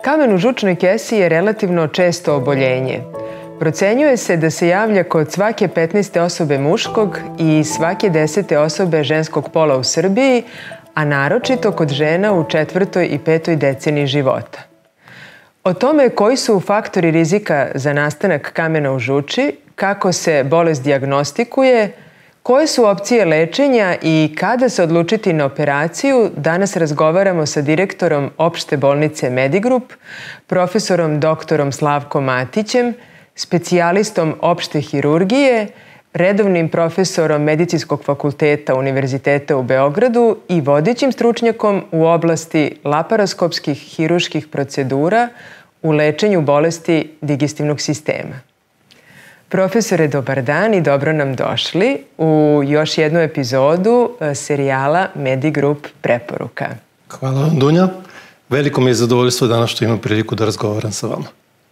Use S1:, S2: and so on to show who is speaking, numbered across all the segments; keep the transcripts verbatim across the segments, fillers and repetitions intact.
S1: Kamen u žučnoj kesi je relativno često oboljenje. Procenjuje se da se javlja kod svake petnaeste osobe muškog i svake desete osobe ženskog pola u Srbiji, a naročito kod žena u četvrtoj i petoj deceniji života. O tome koji su faktori rizika za nastanak kamena u žuči, kako se bolest dijagnostikuje, koje su opcije lečenja i kada se odlučiti na operaciju, danas razgovaramo sa direktorom opšte bolnice Medigrup, profesorom doktorom Slavkom Matićem, specijalistom opšte hirurgije, redovnim profesorom Medicinskog fakulteta Univerziteta u Beogradu i vodećim stručnjakom u oblasti laparoskopskih hirurških procedura u lečenju bolesti digestivnog sistema. Profesore, dobar dan i dobro nam došli u još jednu epizodu serijala Medigrup preporuka.
S2: Hvala vam, Dunja. Veliko mi je zadovoljstvo danas što imam priliku da razgovaram sa vama.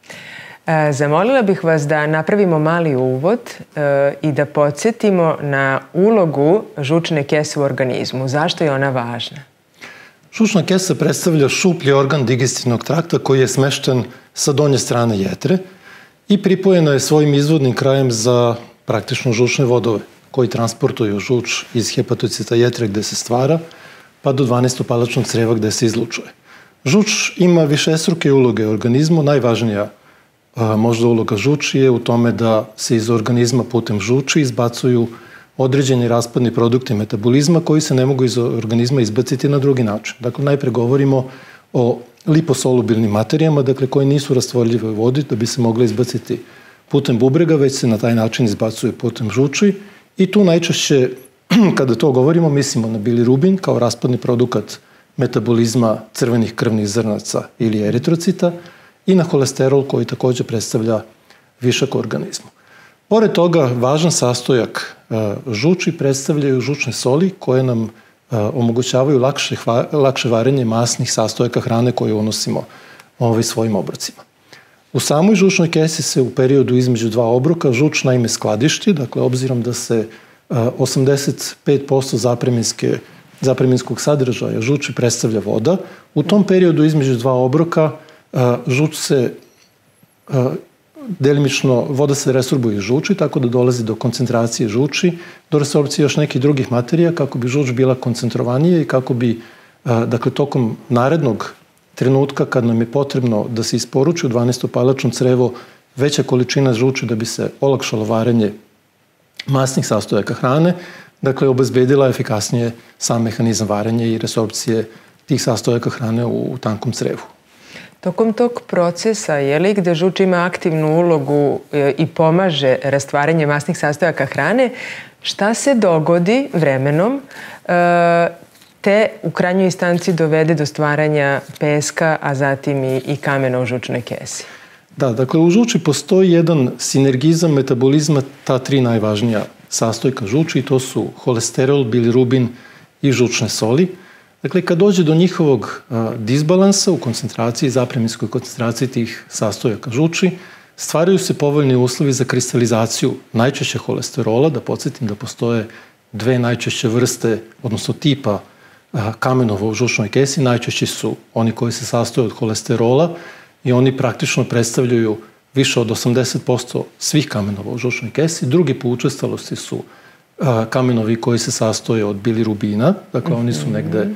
S1: Zamolila bih vas da napravimo mali uvod i da podsjetimo na ulogu žučne kese u organizmu. Zašto je ona važna?
S2: Žučna kesa predstavlja šuplji organ digestivnog trakta koji je smešten sa donje strane jetre i pripojena je svojim izvodnim krajem za praktično žučne vodove koji transportuju žuč iz hepatocita jetre gde se stvara pa do dvanaestopalačnog creva gde se izlučuje. Žuč ima višestruke uloge u organizmu. Najvažnija a, možda uloga žuči je u tome da se iz organizma putem žuči izbacuju određeni raspadni produkti metabolizma koji se ne mogu iz organizma izbaciti na drugi način. Dakle, najpre govorimo o liposolubilnim materijama, dakle, koje nisu rastvorljive u vodi da bi se mogle izbaciti putem bubrega, već se na taj način izbacuje putem žuči. I tu najčešće, kada to govorimo, mislimo na bilirubin kao raspadni produkt metabolizma crvenih krvnih zrnaca ili eritrocita i na holesterol koji takođe predstavlja višak u organizmu. Pored toga, važan sastojak žuči predstavljaju žučne soli koje nam omogućavaju lakše, lakše varenje masnih sastojaka hrane koje unosimo ovaj, svojim obrocima. U samoj žučnoj kesi se u periodu između dva obroka žuč naime skladišti, dakle obzirom da se osamdeset pet posto zapreminske, zapreminskog sadržaja žuči predstavlja voda, u tom periodu između dva obroka žuč se delimično, voda se resorbuje iz žuči, tako da dolazi do koncentracije žuči, do resorpcije još nekih drugih materija, kako bi žuč bila koncentrovanija i kako bi, dakle, tokom narednog trenutka, kad nam je potrebno da se isporuči u dvanaestopalačno crevo veća količina žuči da bi se olakšalo varenje masnih sastojaka hrane, dakle, obezbedila efikasnije sam mehanizam varenja i resorpcije tih sastojaka hrane u tankom crevu.
S1: Tokom tog procesa, je li gde žuč ima aktivnu ulogu i pomaže rastvaranje masnih sastojaka hrane, šta se dogodi vremenom te u krajnjoj instanci dovede do stvaranja peska, a zatim i kamena u žučnoj kesi?
S2: Da, dakle, u žuči postoji jedan sinergizam metabolizma ta tri najvažnija sastojka žuči, to su holesterol, bilirubin i žučne soli. Dakle, kad dođe do njihovog a, disbalansa u koncentraciji, zapreminskoj koncentraciji tih sastojaka žuči, stvaraju se povoljni uslovi za kristalizaciju najčešće holesterola. Da podsjetim da postoje dve najčešće vrste, odnosno tipa a, kamenova u žučnoj kesi. Najčešći su oni koji se sastoje od holesterola i oni praktično predstavljaju više od osamdeset posto svih kamenova u žučnoj kesi. Drugi po učestalosti su a, kamenovi koji se sastoje od bilirubina, dakle mm-hmm. oni su negde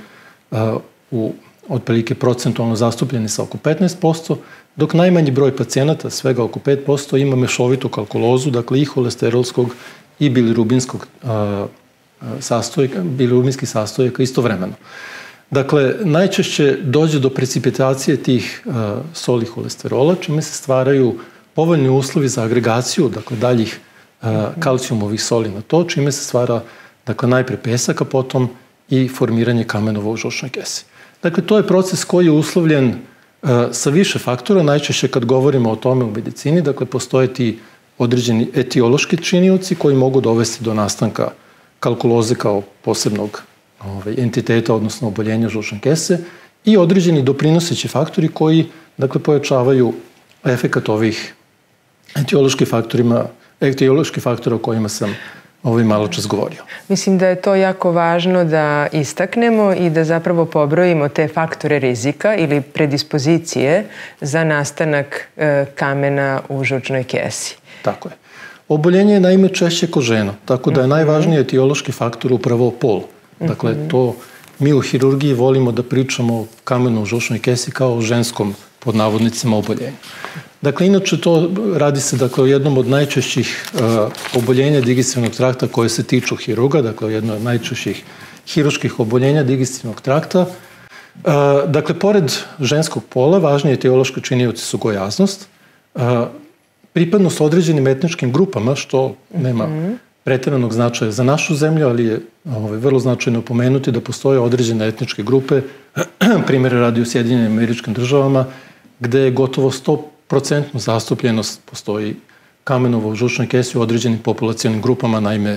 S2: u otprilike procentualno zastupljeni sa oko petnaest posto, dok najmanji broj pacijenata, svega oko pet posto, ima mešovitu kalkulozu, dakle i holesterolskog i bilirubinskog sastojka, bilirubinskih sastojaka istovremeno. Dakle, najčešće dođe do precipitacije tih soli holesterola, čime se stvaraju povoljni uslovi za agregaciju, dakle daljih kalcijumovih soli na to, čime se stvara, dakle, najpre pesak, a potom i formiranje kamenova u žučnoj kesi. Dakle, to je proces koji je uslovljen uh, sa više faktora, najčešće kad govorimo o tome u medicini, dakle, postoje ti određeni etiološki činioci koji mogu dovesti do nastanka kalkuloze kao posebnog ovaj, entiteta, odnosno oboljenja žučne kese i određeni doprinoseći faktori koji, dakle, pojačavaju efekat ovih etioloških faktorima, etioloških faktora o kojima sam ovaj malo čas govorio.
S1: Mislim da je to jako važno da istaknemo i da zapravo pobrojimo te faktore rizika ili predispozicije za nastanak e, kamena u žučnoj kesi.
S2: Tako je. Oboljenje je naime češće kod žena, tako da je najvažniji etiološki faktor upravo pol. Dakle, to mi u hirurgiji volimo da pričamo o kamenu u žučnoj kesi kao o ženskom, pod navodnicima, oboljenju. Dakle, inače to radi se dakle, o jednom od najčešćih uh, oboljenja digestivnog trakta koje se tiču hirurga, dakle o jednom od najčešćih hirurških oboljenja digestivnog trakta. Uh, dakle, pored ženskog pola, važniji etiološki činioci su gojaznost, uh, pripadnost određenim etničkim grupama, što nema pretjeranog značaja za našu zemlju, ali je ovaj, vrlo značajno pomenuti da postoje određene etničke grupe, primjer radi u Sjedinjenim Američkim Državama, gde je gotovo sto procentnu zastupljenost postoji kamenova u žučnoj kesi u određenim populacijalnim grupama, naime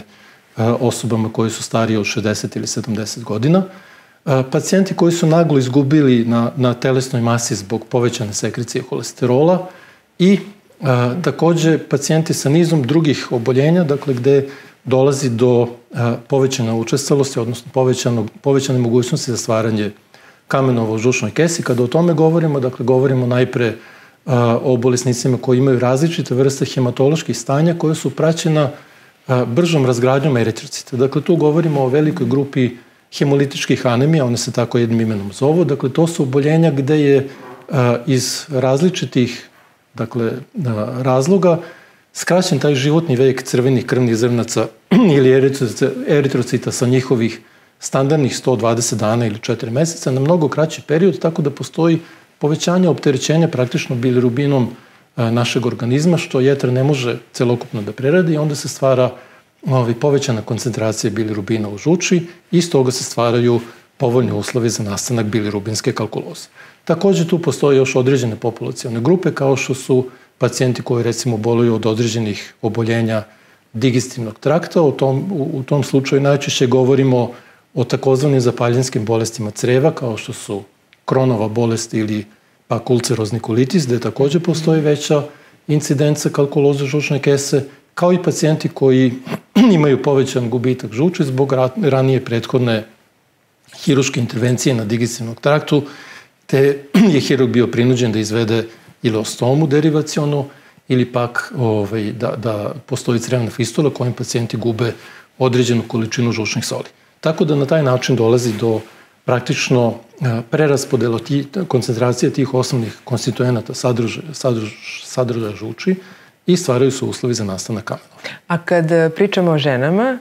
S2: osobama koji su starije od šezdeset ili sedamdeset godina. Pacijenti koji su naglo izgubili na, na telesnoj masi zbog povećane sekrecije holesterola i a, takođe pacijenti sa nizom drugih oboljenja, dakle gde dolazi do a, povećane učestalosti, odnosno povećane mogućnosti za stvaranje kamenova u žučnoj kesi. Kada o tome govorimo, dakle govorimo najpre a, o bolesnicima koji imaju različite vrste hematoloških stanja koje su praćena a, bržom razgradnjom eritrocita. Dakle, tu govorimo o velikoj grupi hemolitičkih anemija, one se tako jednim imenom zovu. Dakle, to su oboljenja gde je a, iz različitih dakle, a, razloga skraćen taj životni vek crvenih krvnih zrnaca ili eritrocita, eritrocita sa njihovih standardnih sto dvadeset dana ili četiri meseca na mnogo kraći period, tako da postoji povećanje opterećenja praktično bilirubinom a, našeg organizma, što jetra ne može celokupno da preradi i onda se stvara ovaj, povećana koncentracija bilirubina u žuči i iz toga se stvaraju povoljni uslovi za nastanak bilirubinske kalkuloze. Takođe tu postoje još određene populacione grupe kao što su pacijenti koji recimo boluju od određenih oboljenja digestivnog trakta. U tom, u, u tom slučaju najčešće govorimo o takozvanim zapaljinskim bolestima creva kao što su Kronova bolest ili pak ulcerozni kolitis, gde takođe postoji veća incidenca kalkuloze žučne kese, kao i pacijenti koji imaju povećan gubitak žuči zbog ranije prethodne hirurške intervencije na digestivnom traktu, te je hirurg bio prinuđen da izvede ileostomu derivacionu ili pak ovaj, da, da postoji crevna fistula kojim pacijenti gube određenu količinu žučnih soli. Tako da na taj način dolazi do praktično preraspodela koncentracije tih osnovnih konstituenata sadržaja, sadržaja žuči i stvaraju se uslovi za nastanak kamenova.
S1: A kad pričamo o ženama,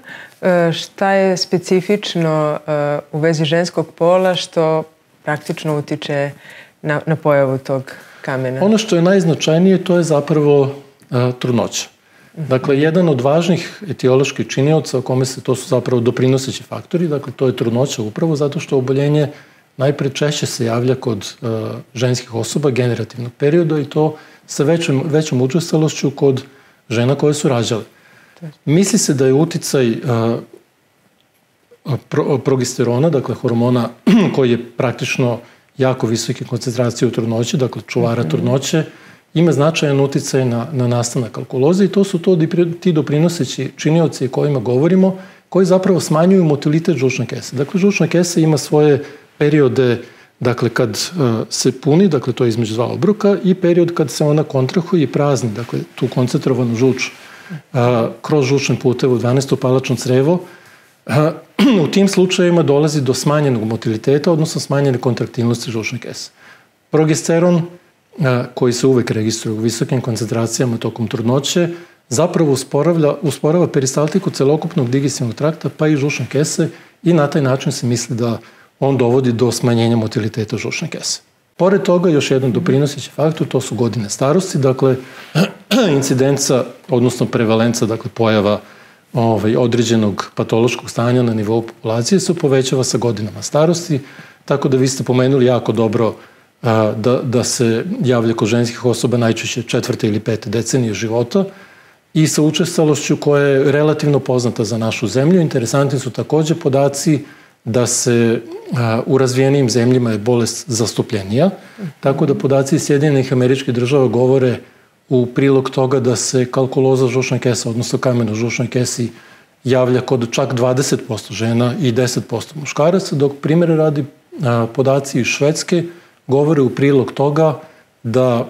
S1: šta je specifično u vezi ženskog pola što praktično utiče na, na pojavu tog kamena?
S2: Ono što je najznačajnije to je zapravo a, trudnoća. Dakle, jedan od važnih etioloških činioca o kome se to su zapravo doprinoseći faktori, dakle to je trudnoća upravo zato što oboljenje najpre češće se javlja kod uh, ženskih osoba generativnog perioda i to sa većom, većom učestalošću kod žena koje su rađale. Misli se da je uticaj uh, pro, progesterona, dakle hormona koji je praktično jako visoke koncentracije u trudnoći, dakle čuvara trudnoće, ima značajan uticaj na, na nastanak kalkuloze i to su to ti doprinoseći činioci o kojima govorimo, koji zapravo smanjuju motilitet žučne kese. Dakle, žučna kesa ima svoje periode, dakle, kad uh, se puni, dakle, to je između dva obroka, i period kad se ona kontrahuje i prazni, dakle, tu koncentrovanu žuč uh, kroz žučne puteve u dvanaestopalačno crevo. Uh, u tim slučajevima dolazi do smanjenog motiliteta, odnosno smanjene kontraktilnosti žučne kese. Progesteron, koji se uvek registruje u visokim koncentracijama tokom trudnoće, zapravo usporava, usporava peristaltiku celokupnog digestivnog trakta pa i žučne kese i na taj način se misli da on dovodi do smanjenja motiliteta žučne kese. Pored toga, još jedan doprinoseći faktor, to su godine starosti, dakle incidenca, odnosno prevalenca, dakle pojava ovaj, određenog patološkog stanja na nivou populacije se povećava sa godinama starosti, tako da vi ste pomenuli jako dobro Da, da se javlja kod ženskih osoba najčešće četvrte ili pete decenije života i sa učestalošću koja je relativno poznata za našu zemlju. Interesantni su takođe podaci da se a, u razvijenijim zemljima je bolest zastupljenija, tako da podaci iz Sjedinjenih Američkih Država govore u prilog toga da se kalkuloza žučne kese, odnosno kamen u žučnoj kesi, javlja kod čak dvadeset posto žena i deset posto muškaraca, dok primjera radi podaci iz Švedske govore u prilog toga da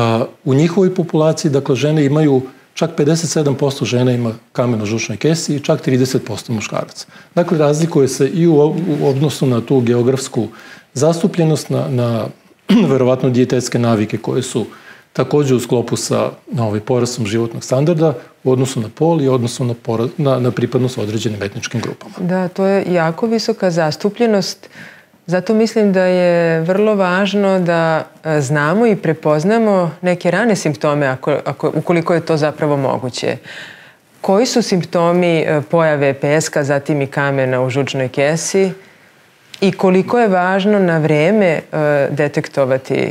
S2: u njihovoj populaciji, dakle, žene imaju čak pedeset sedam posto žena ima kamen u žučnoj kesi i čak trideset posto muškaraca. Dakle, razlikuje se i u odnosu na tu geografsku zastupljenost, na, na verovatno dijetetske navike koje su također u sklopu sa na ovaj, porastom životnog standarda u odnosu na pol i u odnosu na, pora, na, na pripadnost određenim etničkim grupama.
S1: Da, to je jako visoka zastupljenost. Zato mislim da je vrlo važno da znamo i prepoznamo neke rane simptome, ako, ako, ukoliko je to zapravo moguće. Koji su simptomi pojave peska, zatim i kamena u žučnoj kesi i koliko je važno na vreme detektovati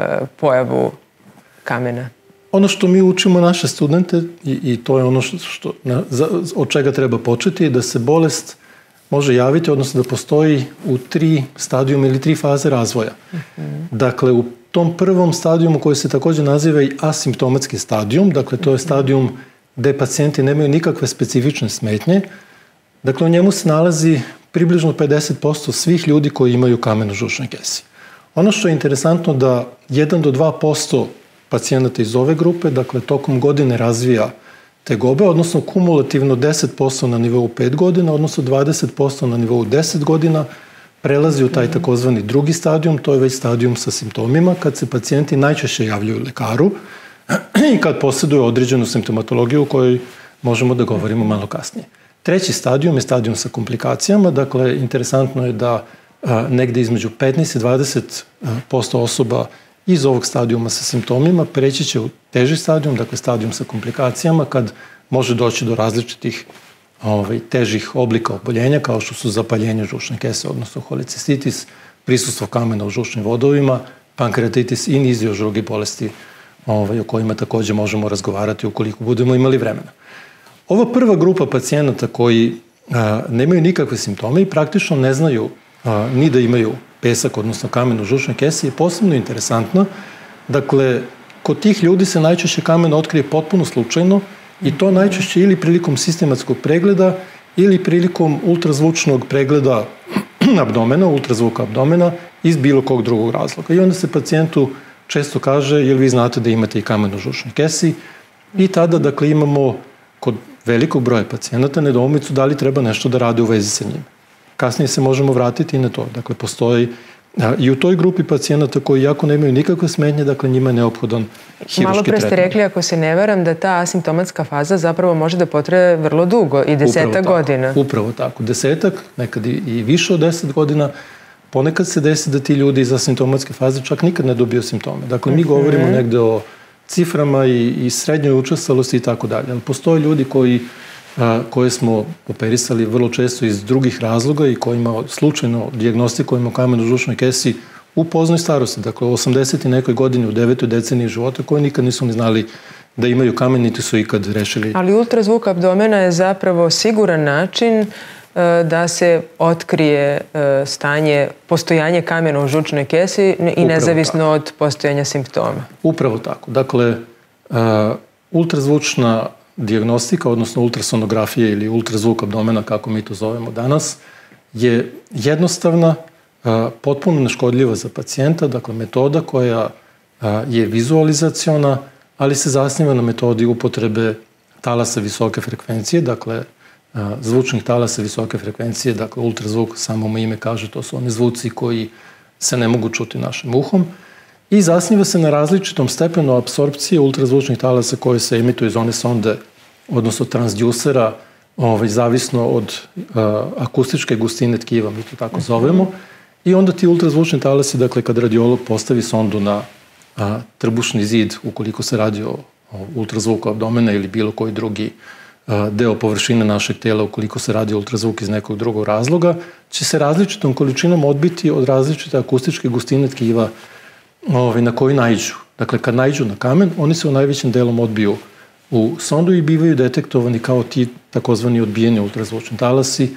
S1: pojavu kamena?
S2: Ono što mi učimo naše studente, i, i to je ono što, što, na, za, od čega treba početi, je da se bolest može javiti, odnosno da postoji u tri stadijuma ili tri faze razvoja. Uh-huh. Dakle, u tom prvom stadijumu koji se također naziva i asimptomatski stadijum, dakle to je stadijum gde pacijenti nemaju nikakve specifične smetnje, dakle u njemu se nalazi približno pedeset posto svih ljudi koji imaju kamen u žučnoj kesi. Ono što je interesantno da jedan do dva posto pacijenata iz ove grupe, dakle tokom godine razvija tegobe, odnosno kumulativno deset posto na nivou pet godina, odnosno dvadeset posto na nivou deset godina, prelazi u taj takozvani drugi stadijum, to je već stadijum sa simptomima, kad se pacijenti najčešće javljaju lekaru i kad posjeduju određenu simptomatologiju o kojoj možemo da govorimo malo kasnije. Treći stadijum je stadijum sa komplikacijama, dakle interesantno je da a, negde između petnaest i dvadeset posto osoba iz ovog stadijuma sa simptomima preći će u teži stadijum, dakle stadijum sa komplikacijama, kad može doći do različitih ovaj, težih oblika oboljenja, kao što su zapaljenje žučne kese, odnosno holecistitis, prisustvo kamena u žučnim vodovima, pankreatitis i niz još drugih bolesti ovaj, o kojima također možemo razgovarati ukoliko budemo imali vremena. Ova prva grupa pacijenata koji a, nemaju nikakve simptome i praktično ne znaju a, ni da imaju pesak, odnosno kamen u žučnoj kesi, je posebno interesantno. Dakle, kod tih ljudi se najčešće kamen otkrije potpuno slučajno i to najčešće ili prilikom sistematskog pregleda ili prilikom ultrazvučnog pregleda abdomena, ultrazvuka abdomena iz bilo kog drugog razloga. I onda se pacijentu često kaže, jel vi znate da imate i kamen u žučnoj kesi, i tada, dakle, imamo kod velikog broja pacijenata nedoumicu da li treba nešto da rade u vezi sa njim. Kasnije se možemo vratiti i na to. Dakle, postoji a, i u toj grupi pacijenata koji jako nemaju nikakve smetnje, dakle, njima je neophodan hiruški tretman.
S1: Malo pre ste rekli, ako se ne varam, da ta asimptomatska faza zapravo može da potraje vrlo dugo, i desetak godina.
S2: Upravo tako. Desetak, nekad i, i više od deset godina. Ponekad se desi da ti ljudi iz asimptomatske faze čak nikad ne dobiju simptome. Dakle, mi govorimo mm-hmm. negde o ciframa i, i srednjoj učestalosti i tako dalje. Ali postoje ljudi koji a, koje smo operisali vrlo često iz drugih razloga i kojima slučajno dijagnostikujemo kamen u žučnoj kesi u poznoj starosti, dakle u osamdeset i nekoj godini, u devetoj deceniji života, koji nikad nisu ni znali da imaju kamen, niti su ikad rešili.
S1: Ali ultrazvuk abdomena je zapravo siguran način da se otkrije stanje, postojanje kamena u žučnoj kesi i nezavisno od postojanja simptoma.
S2: Upravo tako. Dakle, uh, ultrazvučna dijagnostika, odnosno ultrasonografija ili ultrazvuk abdomena, kako mi to zovemo danas, je jednostavna, uh, potpuno neškodljiva za pacijenta, dakle metoda koja uh, je vizualizaciona, ali se zasniva na metodi upotrebe talasa visoke frekvencije, dakle zvučnih talasa visoke frekvencije, dakle ultrazvuk, samo mu ime kaže, to su oni zvuci koji se ne mogu čuti našim uhom, i zasniva se na različitom stepenu apsorpcije ultrazvučnih talasa koje se emituju iz one sonde, odnosno transdjusera, ovaj, zavisno od uh, akustičke gustine tkiva, mi to tako zovemo, i onda ti ultrazvučni talasi, dakle kad radiolog postavi sondu na uh, trbušni zid, ukoliko se radi o, o ultrazvuku abdomena ili bilo koji drugi deo površine našeg tela, ukoliko se radi ultrazvuk iz nekog drugog razloga, će se različitom količinom odbiti od različite akustičke gustine tkiva ovaj, na koji naiđu. Dakle, kad naiđu na kamen, oni se u najvećem delom odbiju u sondu i bivaju detektovani kao ti takozvani odbijeni ultrazvučni talasi.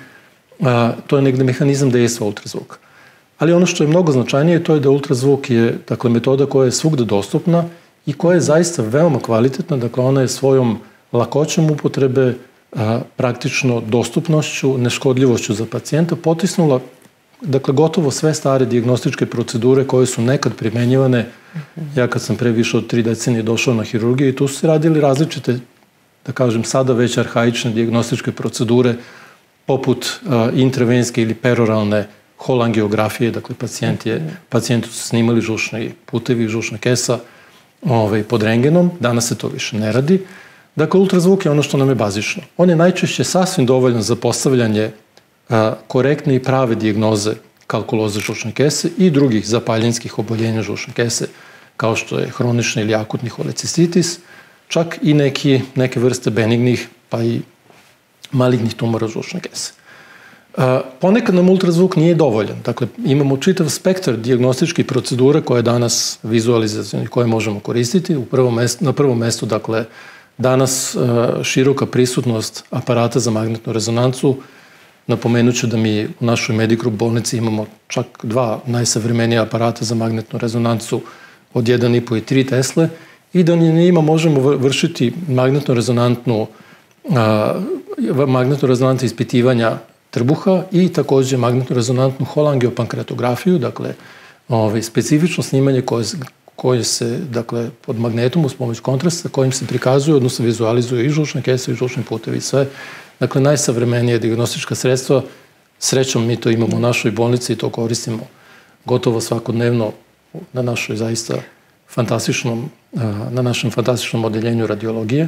S2: A, to je negde mehanizam dejstva ultrazvuka. Ali ono što je mnogo značajnije, to je da ultrazvuk je, dakle, metoda koja je svugde dostupna i koja je zaista veoma kvalitetna, dakle, ona je svojom lakoćom upotrebe praktično dostupnošću, neškodljivošću za pacijenta potisnula dakle gotovo sve stare dijagnostičke procedure koje su nekad primenjivane. Ja kad sam pre više od tri decenije došao na hirurgiju i tu su se radili različite, da kažem sada već arhaične dijagnostičke procedure poput intravenske ili peroralne holangiografije, dakle pacijent je, pacijentu su snimali žučni putevi, žučna kesa ovaj, pod rentgenom, danas se to više ne radi. Dakle, ultrazvuk je ono što nam je bazično. On je najčešće sasvim dovoljan za postavljanje a, korektne i prave dijagnoze kalkuloze žučne kese i drugih zapaljinskih oboljenja žučne kese, kao što je hronični ili akutni holecistitis, čak i neki, neke vrste benignih, pa i malignih tumora žučne kese. A, ponekad nam ultrazvuk nije dovoljan. Dakle, imamo čitav spektar dijagnostičkih procedura koje danas vizualizacijne, koje možemo koristiti. U prvom mestu, na prvom mestu, dakle, danas a, široka prisutnost aparata za magnetnu rezonancu. Napomenut ću da mi u našoj Medigroup bolnici imamo čak dva najsavremenija aparata za magnetnu rezonancu od jedan i po i tri Tesle i da na njima možemo vršiti magnetno-rezonantnu magnetno-rezonantne ispitivanja trbuha i takođe magnetno-rezonantnu holangiopankreatografiju, dakle ovaj, specifično snimanje koje, koje se dakle, pod magnetom uz pomoć kontrasta kojim se prikazuje, odnosno vizualizuju i žučne kese i žučni putevi i sve. Dakle, najsavremenije dijagnostička sredstva, srećom mi to imamo u našoj bolnici i to koristimo gotovo svakodnevno na našoj zaista fantastičnom, na našem fantastičnom odeljenju radiologije.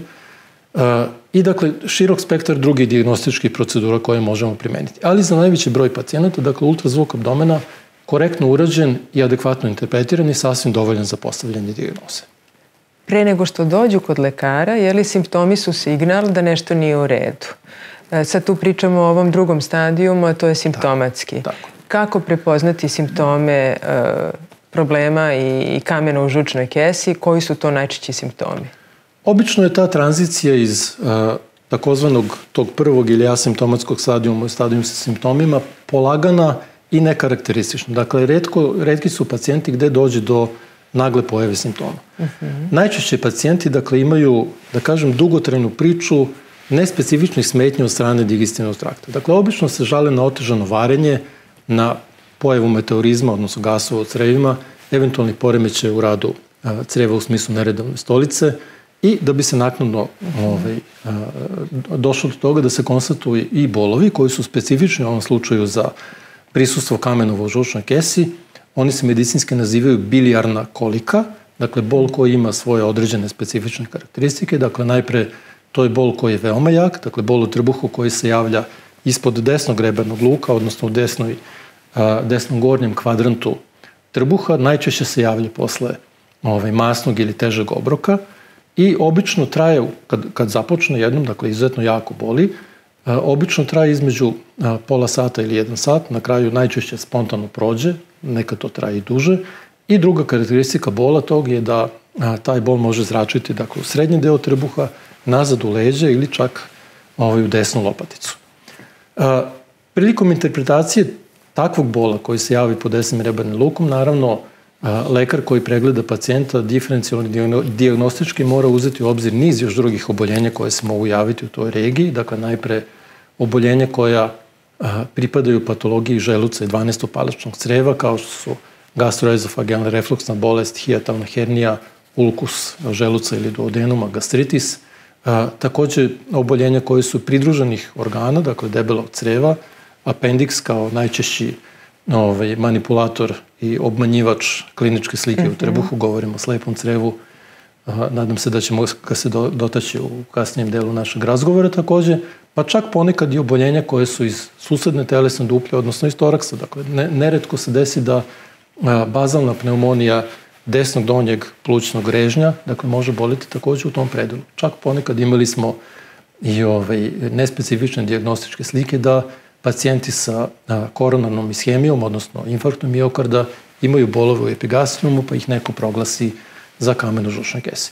S2: I dakle, širok spektar drugih dijagnostičkih procedura koje možemo primeniti. Ali za najveći broj pacijenata, dakle, ultrazvuk abdomena korektno urađen i adekvatno interpretiran i sasvim dovoljan za postavljanje dijagnoze.
S1: Pre nego što dođu kod lekara, je li simptomi su signal da nešto nije u redu? Sad tu pričamo o ovom drugom stadijumu, a to je simptomatski.
S2: Tako, tako.
S1: Kako prepoznati simptome e, problema i, i kamena u žučnoj kesi? Koji su to najčešći simptomi?
S2: Obično je ta tranzicija iz uh, takozvanog tog prvog ili asimptomatskog stadijuma u stadijum sa simptomima polagana i nekarakteristična. Dakle, retko, retki su pacijenti gde dođe do nagle pojave simptoma. Uh-huh. Najčešće pacijenti, dakle, imaju, da kažem, dugotrajnu priču nespecifičnih smetnji od strane digestivnog trakta. Dakle, obično se žale na otežano varenje, na pojavu meteorizma, odnosno gasova u crevima, eventualni poremećaj u radu uh, creva u smislu neredovne stolice, i da bi se naknadno ovaj, došlo do toga da se konstatuju i bolovi koji su specifični u ovom slučaju za prisustvo kamenova u žučnoj kesi. Oni se medicinski nazivaju bilijarna kolika, dakle bol koji ima svoje određene specifične karakteristike. Dakle, najpre to je bol koji je veoma jak, dakle bol u trbuhu koji se javlja ispod desnog rebernog luka, odnosno u desnoj, desnom gornjem kvadrantu trbuha. Najčešće se javlja posle ovaj, masnog ili težeg obroka. I obično traje, kad, kad započne jednom, dakle izuzetno jako boli, a, obično traje između a, pola sata ili jedan sat, na kraju najčešće spontano prođe, nekad to traje i duže. I druga karakteristika bola tog je da a, taj bol može zračiti dakle, u srednji deo trbuha, nazad u leđe ili čak ovaj, u desnu lopaticu. A, prilikom interpretacije takvog bola koji se javi pod desnim rebernim lukom, naravno, lekar koji pregleda pacijenta diferencijalno dijagnostički mora uzeti u obzir niz još drugih oboljenja koje se mogu javiti u toj regiji. Dakle, najpre oboljenja koja a, pripadaju patologiji želuca i dvanaestopalačnog creva, kao što su gastroezofagealna refluksna bolest, hijatalna hernija, ulkus želuca ili duodenuma, gastritis. A, takođe, oboljenja koje su pridruženih organa, dakle debelog creva, apendiks kao najčešći ovaj, manipulator i obmanjivač kliničke slike mm-hmm. u trbuhu, govorimo o slepom crevu. Aha, nadam se da ćemo ga se do, dotaći u kasnijem delu našeg razgovora takođe, pa čak ponekad i oboljenja koje su iz susedne telesne duplje, odnosno iz toraksa. Dakle, ne, neretko se desi da a, bazalna pneumonija desnog donjeg plućnog režnja, dakle, može boliti takođe u tom predelu. Čak ponekad imali smo i ovaj, nespecifične dijagnostičke slike da pacijenti sa a, koronarnom ishemijom, odnosno infarktom miokarda, imaju bolove u epigastriumu, pa ih neko proglasi za kamen u žučnoj kesi.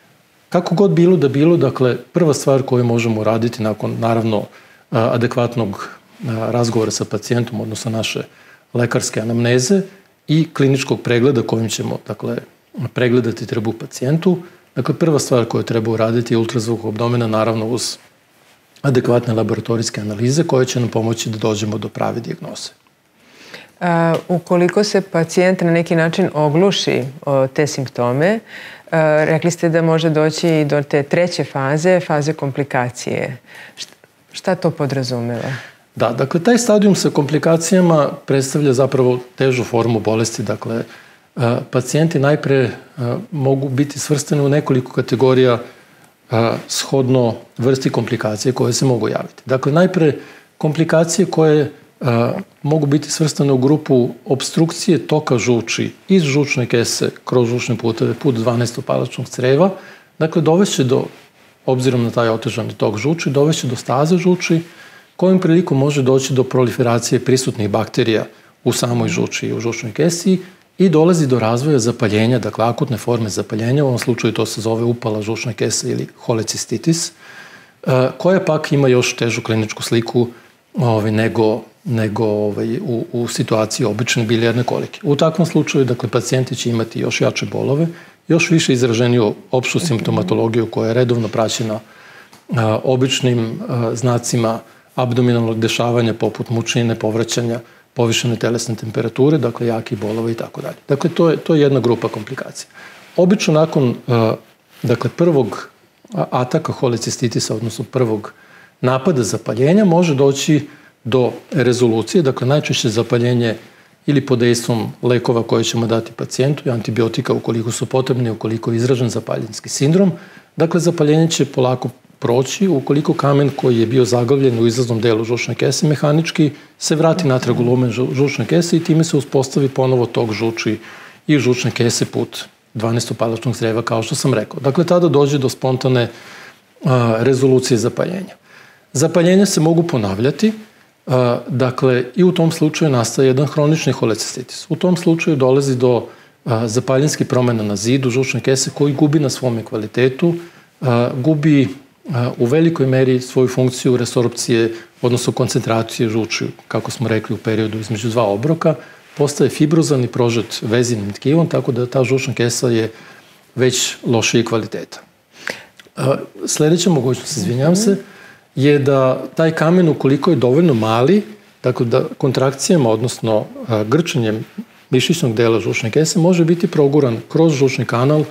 S2: Kako god bilo da bilo, dakle, prva stvar koju možemo raditi nakon, naravno, a, adekvatnog a, razgovora sa pacijentom, odnosno naše lekarske anamneze i kliničkog pregleda kojim ćemo, dakle, pregledati trbuh pacijentu. Dakle, prva stvar koju treba uraditi je ultrazvuk abdomena, naravno uz adekvatne laboratorijske analize koje će nam pomoći da dođemo do prave dijagnoze.
S1: A, ukoliko se pacijent na neki način ogluši o te simptome, a, rekli ste da može doći i do te treće faze, faze komplikacije. Šta, šta to podrazumeva?
S2: Da, dakle, taj stadijum sa komplikacijama predstavlja zapravo težu formu bolesti. Dakle, a, pacijenti najpre a, mogu biti svrstani u nekoliko kategorija a, shodno vrsti komplikacije koje se mogu javiti. Dakle, najpre komplikacije koje a, mogu biti svrstane u grupu obstrukcije toka žuči iz žučne kese kroz žučne puteve, put dvanaestopalačnog creva. Dakle, dovešće do, obzirom na taj otežani tok žuči, dovešće do staze žuči, kojim prilikom može doći do proliferacije prisutnih bakterija u samoj žuči i u žučnoj kesi i dolazi do razvoja zapaljenja, dakle akutne forme zapaljenja, u ovom slučaju to se zove upala žučne kese ili holecistitis, koja pak ima još težu kliničku sliku ovaj, nego, nego ovaj, u, u situaciji obične bilijarne kolike. U takvom slučaju, dakle, pacijenti će imati još jače bolove, još više izraženiju opštu simptomatologiju koja je redovno praćena a, običnim a, znacima abdominalnog dešavanja poput mučnine, povraćanja, povišene telesne temperature, dakle jaki bolova i tako dalje. Dakle, to je, to je jedna grupa komplikacija. Obično nakon a, dakle, prvog ataka holecistitisa, odnosno prvog napada zapaljenja, može doći do rezolucije, dakle najčešće zapaljenje ili pod dejstvom lekova koje ćemo dati pacijentu i antibiotika ukoliko su potrebni, ukoliko je izražen zapaljenski sindrom. Dakle, zapaljenje će polako proći ukoliko kamen koji je bio zaglavljen u izlaznom delu žučne kese mehanički se vrati natrag u lumen žučne kese i time se uspostavi ponovo tok žuči i žučne kese put dvanaestopalačnog creva, kao što sam rekao. Dakle, tada dođe do spontane a, rezolucije zapaljenja. Zapaljenja se mogu ponavljati, a, dakle, i u tom slučaju nastaje jedan hronični holecistitis. U tom slučaju dolazi do a, zapaljenskih promjena na zidu žučne kese koji gubi na svome kvalitetu, a, gubi a, u velikoj meri svoju funkciju resorpcije, odnosno koncentracije žuči, kako smo rekli, u periodu između dva obroka, postaje fibrozan i prožet vezivnim tkivom, tako da ta žučna kesa je već lošije kvaliteta. Sljedeća mogućnost, izvinjam se, je da taj kamen, ukoliko je dovoljno mali, dakle da kontrakcijama, odnosno grčenjem mišićnog dela žučne kese, može biti proguran kroz žučni kanal,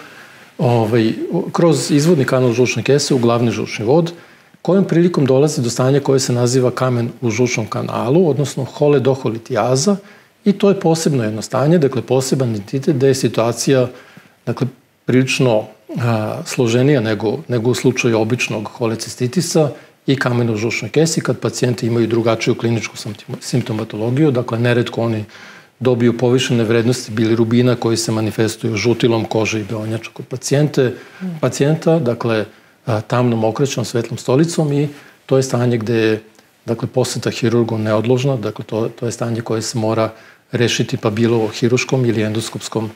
S2: ovaj, kroz izvodni kanal žučne kese u glavni žučni vod, kojom prilikom dolazi do stanja koje se naziva kamen u žučnom kanalu, odnosno holedoholitijaza, i to je posebno jedno stanje, dakle poseban entitet gde je situacija, dakle, prilično a, složenija nego, nego u slučaju običnog holecistitisa i kamena u žučnoj kesi, kad pacijenti imaju drugačiju kliničku simptomatologiju, dakle neretko oni dobiju povišene vrednosti bilirubina koji se manifestuju žutilom kože i beonjača kod pacijente, pacijenta, dakle a, tamnom okrećom svetlom stolicom, i to je stanje gde je, dakle, poseta hirurgu neodložna, dakle to, to je stanje koje se mora rešiti pa bilo hiruškom ili endoskopskom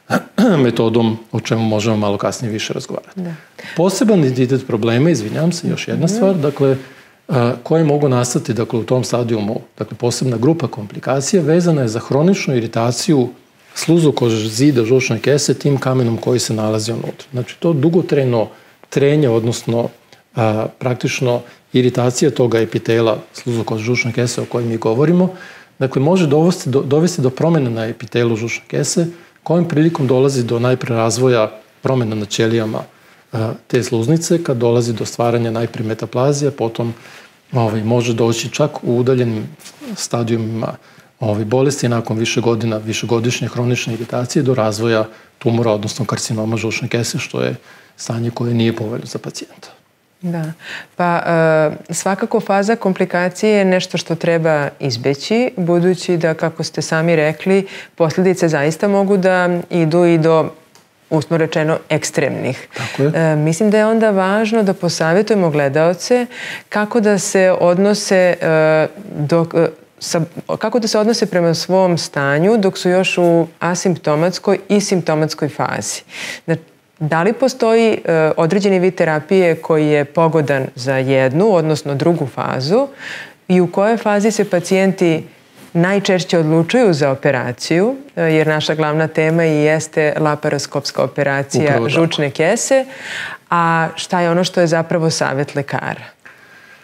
S2: metodom, o čemu možemo malo kasnije više razgovarati. Da. Poseban identitet problema, izvinjam se, još jedna stvar, dakle, a, koje mogu nastati, dakle, u tom stadijumu, dakle, posebna grupa komplikacija vezana je za hroničnu iritaciju sluzokože zida žučne kese tim kamenom koji se nalazi unutra. Znači, to dugotrajno trenje, odnosno a, praktično iritacija toga epitela sluzokože žučne kese o kojoj mi govorimo, dakle, može dovesti do, dovesti do promjena na epitelu žučne kese, kojim prilikom dolazi do najpre razvoja promjena na ćelijama a, te sluznice, kad dolazi do stvaranja najpre metaplazija, potom ovaj, može doći čak u udaljenim stadijumima ovaj, bolesti nakon više godina, višegodišnje hronične iritacije do razvoja tumora, odnosno karcinoma žučne kese, što je stanje koje nije povoljno za pacijenta.
S1: Da, pa e, svakako faza komplikacije je nešto što treba izbeći, budući da, kako ste sami rekli, posljedice zaista mogu da idu i do, usno rečeno, ekstremnih.
S2: Tako je.
S1: E, mislim da je onda važno da posavjetujemo gledaoce kako da se odnose e, dok, e, sa, kako da se odnose prema svom stanju dok su još u asimptomatskoj i simptomatskoj fazi. Znači, da li postoji e, određeni vid terapije koji je pogodan za jednu, odnosno drugu fazu, i u kojoj fazi se pacijenti najčešće odlučuju za operaciju, e, jer naša glavna tema i jeste laparoskopska operacija Upravo žučne kese, a šta je ono što je zapravo savjet lekara?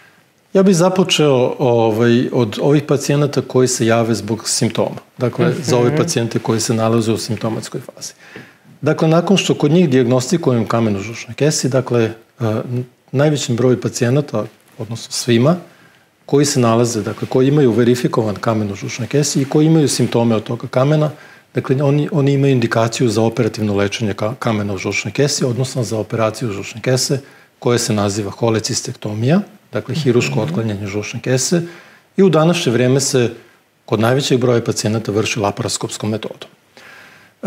S2: Ja bih započeo ovaj, od ovih pacijenata koji se jave zbog simptoma. Dakle, mm-hmm. za ove pacijente koji se nalaze u simptomatskoj fazi. Dakle, nakon što kod njih dijagnostikujemo kamenu žučne kesi, dakle, najvećem broju pacijenata, odnosno svima, koji se nalaze, dakle, koji imaju verifikovan kamen u žučnoj kesi i koji imaju simptome od toga kamena, dakle, oni, oni imaju indikaciju za operativno lečenje kamena u žučnoj kesi, odnosno za operaciju žučne kese, koja se naziva holecistektomija, dakle, hiruško otklanjanje žučne kese, i u današnje vrijeme se kod najvećeg broja pacijenata vrši laparoskopskom metodom. E,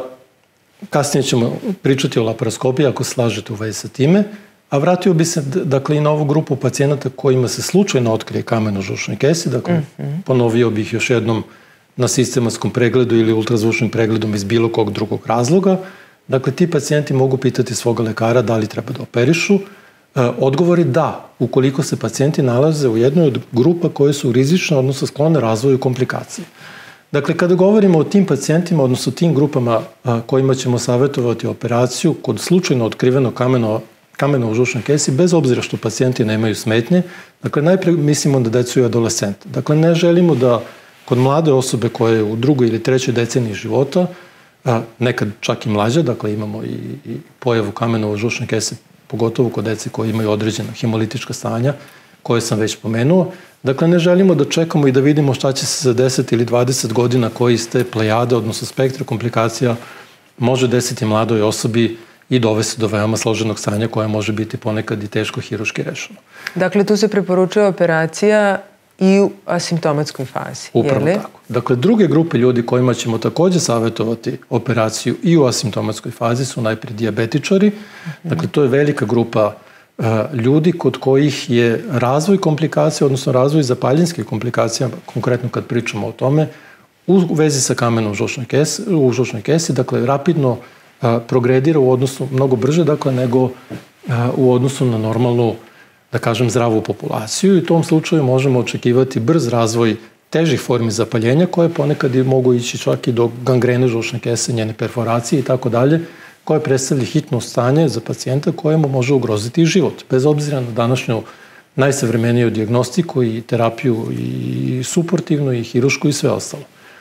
S2: kasnije ćemo pričati o laparoskopiji, ako slažete u vezi sa time, a vratio bi se, dakle, i na ovu grupu pacijenata kojima se slučajno otkrije kamen u žučnoj kesi, dakle, mm-hmm. ponovio bih još jednom na sistematskom pregledu ili ultrazvučnim pregledom iz bilo kog drugog razloga. Dakle, ti pacijenti mogu pitati svoga lekara da li treba da operišu. E, odgovor je da, ukoliko se pacijenti nalaze u jednoj od grupa koje su rizične, odnosno sklone razvoju komplikacije. Dakle, kada govorimo o tim pacijentima, odnosno tim grupama a, kojima ćemo savjetovati operaciju kod slučajno otkrivenog kamena kamena u žučnoj kesi, bez obzira što pacijenti nemaju smetnje, dakle, najprije mislimo da decu i adolescente. Dakle, ne želimo da kod mlade osobe koje u drugoj ili trećoj deceniji života, a, nekad čak i mlađe, dakle, imamo i, i pojavu kamena u žučnoj kesi, pogotovo kod dece koji imaju određena hemolitička stanja, koje sam već pomenuo. Dakle, ne želimo da čekamo i da vidimo šta će se za deset ili dvadeset godina koji iz te plejade, odnosno spektra komplikacija, može desiti mladoj osobi i dovesti do veoma složenog stanja koja može biti ponekad i teško hiruški rešeno.
S1: Dakle, tu se preporučuje operacija i u asimptomatskoj fazi,
S2: Upravo
S1: je li?
S2: Tako. Dakle, druge grupe ljudi kojima ćemo također savjetovati operaciju i u asimptomatskoj fazi su najprije dijabetičari. Mm-hmm. Dakle, to je velika grupa uh, ljudi kod kojih je razvoj komplikacija, odnosno razvoj zapaljinskih komplikacija, konkretno kad pričamo o tome, u vezi sa kamenom u žučnoj kesi, u žučnoj kesi, dakle, rapidno progredira u odnosu mnogo brže, dakle, nego u odnosu na normalnu, da kažem, zdravu populaciju, i u tom slučaju možemo očekivati brz razvoj težih formi zapaljenja, koje ponekad i mogu ići čak i do gangrene žučne kese, njene perforacije i tako dalje, koje predstavlja hitno stanje za pacijenta kojemu može ugroziti i život, bez obzira na današnju najsavremeniju dijagnostiku i terapiju i suportivnu i hirušku i sve ostalo.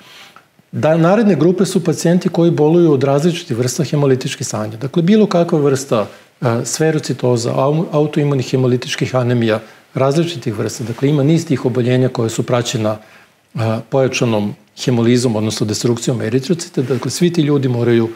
S2: Da, naredne grupe su pacijenti koji boluju od različitih vrsta hemolitičkih stanja. Dakle, bilo kakva vrsta a, sferocitoza, autoimunih hemolitičkih anemija, različitih vrsta. Dakle, ima niz tih oboljenja koje su praćena a, pojačanom hemolizom, odnosno destrukcijom eritrocita. Dakle, svi ti ljudi moraju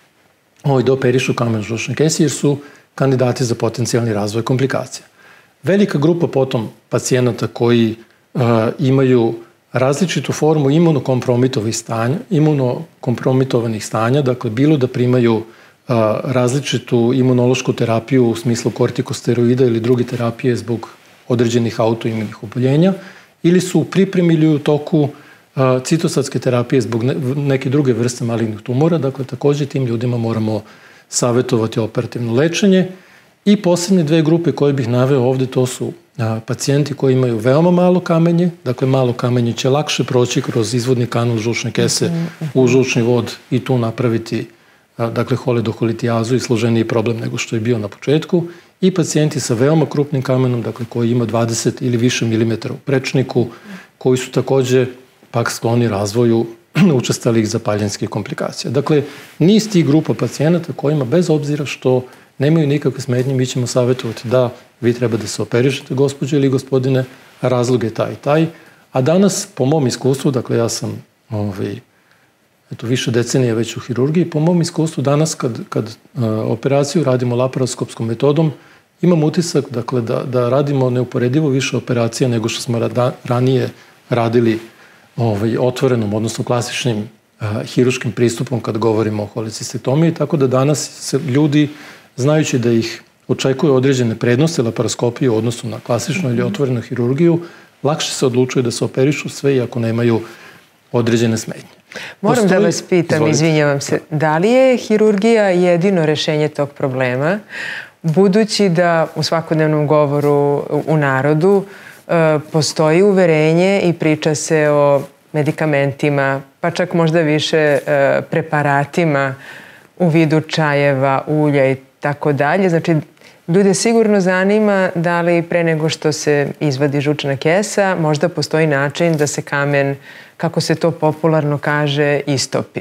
S2: ovaj, da operišu kamen žučne kesi jer su kandidati za potencijalni razvoj komplikacija. Velika grupa potom pacijenata koji a, imaju različitu formu imunokompromitovanih stanja, imunokompromitovanih stanja, dakle, bilo da primaju a, različitu imunološku terapiju u smislu kortikosteroida ili druge terapije zbog određenih autoimunih oboljenja, ili su u pripremi ili u toku a, citosatske terapije zbog ne, neke druge vrste malignih tumora. Dakle, također tim ljudima moramo savjetovati operativno lečenje. I posljednje dve grupe koje bih naveo ovdje, to su a, pacijenti koji imaju veoma malo kamenje. Dakle, malo kamenje će lakše proći kroz izvodni kanal žučne kese u žučni vod i tu napraviti a, dakle, holedoholitijazu i složeniji problem nego što je bio na početku. I pacijenti sa veoma krupnim kamenom, dakle, koji ima dvadeset ili više milimetara u prečniku, koji su također pak skloni razvoju učestalih zapaljenskih komplikacija. Dakle, niz tih grupa pacijenata kojima, bez obzira što nemaju nikakve smetnje, mi ćemo savjetovati da vi treba da se operišete, gospođe ili gospodine, razlog je taj i taj. A danas, po mom iskustvu, dakle, ja sam ovaj, eto, više decenija već u hirurgiji, po mom iskustvu danas kad, kad uh, operaciju radimo laparoskopskom metodom, imam utisak, dakle, da, da radimo neuporedivo više operacija nego što smo rada, ranije radili ovaj, otvorenom, odnosno klasičnim uh, hiruškim pristupom kad govorimo o holecistektomiji, tako da danas se ljudi, znajući da ih očekuju određene prednosti laparoskopije u odnosu na klasičnu ili otvorenu hirurgiju, lakše se odlučuju da se operišu sve iako nemaju određene smetnje.
S1: Moram
S2: Postoji...
S1: da vas pitam,
S2: Izvolite.
S1: izvinjavam se, da li je hirurgija jedino rešenje tog problema, budući da u svakodnevnom govoru u narodu e, postoji uverenje i priča se o medikamentima, pa čak možda više e, preparatima u vidu čajeva, ulja i tako dalje. Znači, Ljude sigurno zanima da li pre nego što se izvadi žučna kesa možda postoji način da se kamen, kako se to popularno kaže, istopi.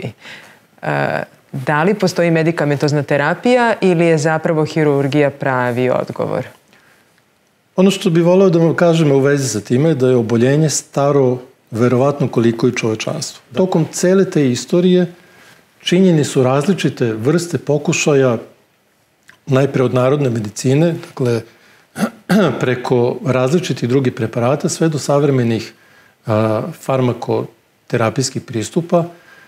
S1: Da li postoji medikamentozna terapija ili je zapravo hirurgija pravi odgovor?
S2: Ono što bih voleo da vam kažem u vezi sa time je da je oboljenje staro verovatno koliko i čovečanstvo. Tokom cele te istorije činjeni su različite vrste pokušaja, najpre od narodne medicine, dakle preko različitih drugih preparata, sve do savremenih a, farmakoterapijskih pristupa.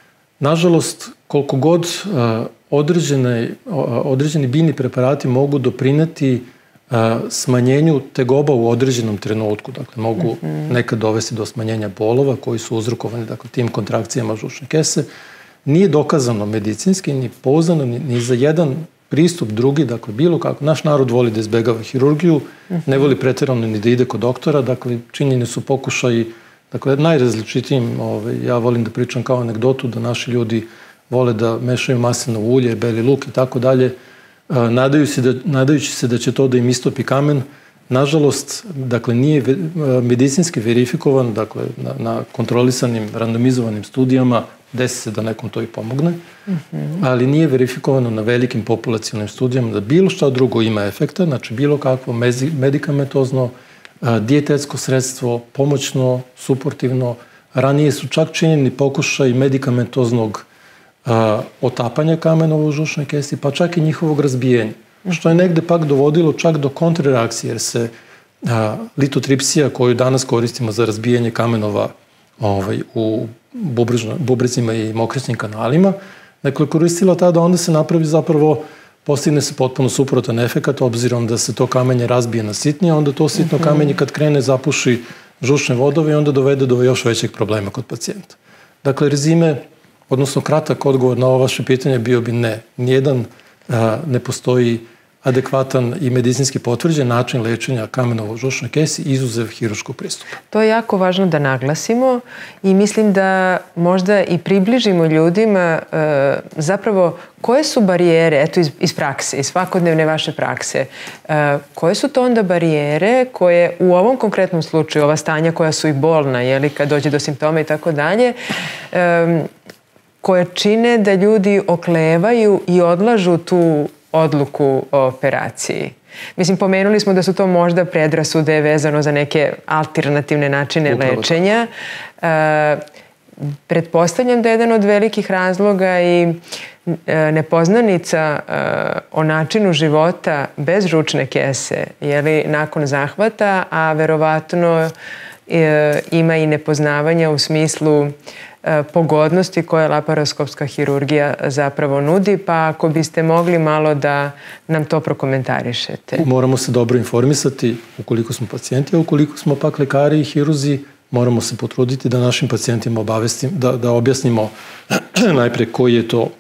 S2: Nažalost, koliko god a, određene, a, određeni biljni preparati mogu doprineti a, smanjenju tegoba u određenom trenutku, dakle mogu mm-hmm. nekad dovesti do smanjenja bolova koji su uzrokovani dakle, tim kontrakcijama žučne kese, nije dokazano medicinski, ni pouzdano, ni, ni za jedan pristup drugi, dakle bilo kako. Naš narod voli da izbegava hirurgiju, uh-huh. ne voli pretjerano ni da ide kod doktora, dakle činjeni su pokušaji, dakle najrazličitijim, ovaj, ja volim da pričam kao anegdotu da naši ljudi vole da mešaju maslinovo ulje, beli luk i tako dalje, nadajući se da, nadajući se da će to da im istopi kamen. Nažalost, dakle nije medicinski verifikovan, dakle na, na kontrolisanim, randomizovanim studijama desi se da nekom to i pomogne, mm-hmm. ali nije verifikovano na velikim populacionim studijama da bilo šta drugo ima efekta, znači bilo kakvo medikamentozno, dijetetsko sredstvo, pomoćno, suportivno. Ranije su čak činjeni pokušaj medikamentoznog a, otapanja kamenova u žučnoj kesi, pa čak i njihovog razbijenja, mm-hmm. što je negde pak dovodilo čak do kontrareakcije, jer se a, litotripsija koju danas koristimo za razbijanje kamenova ovaj, u bubrezima i mokričnim kanalima, dakle koristila tada, onda se napravi zapravo, postigne se potpuno suprotan efekat, obzirom da se to kamenje razbije na sitnije, onda to sitno kamenje kad krene zapuši žučne vodove i onda dovede do još većeg problema kod pacijenta. Dakle, rezime, odnosno kratak odgovor na ovo vaše pitanje bio bi ne. Nijedan a, ne postoji adekvatan i medicinski potvrđen način lečenja kamenova u žučnoj kesi izuzev hirurškog pristupa.
S1: To je jako važno da naglasimo i mislim da možda i približimo ljudima e, zapravo koje su barijere, eto iz, iz prakse, iz svakodnevne vaše prakse, e, koje su to onda barijere koje u ovom konkretnom slučaju, ova stanja koja su i bolna, jeli, kad dođe do simptoma i tako dalje, e, koje čine da ljudi oklevaju i odlažu tu odluku o operaciji. Mislim, pomenuli smo da su to možda predrasude vezano za neke alternativne načine Upravo lečenja. E, pretpostavljam da je jedan od velikih razloga i e, nepoznanica e, o načinu života bez žučne kese, jeli, nakon zahvata, a verovatno e, ima i nepoznavanja u smislu pogodnosti koje laparoskopska hirurgija zapravo nudi, pa ako biste mogli malo da nam to prokomentarišete.
S2: Moramo se dobro informisati ukoliko smo pacijenti, a ukoliko smo pak lekari i hiruzi, moramo se potruditi da našim pacijentima obavestim, da, da objasnimo najpre koji je to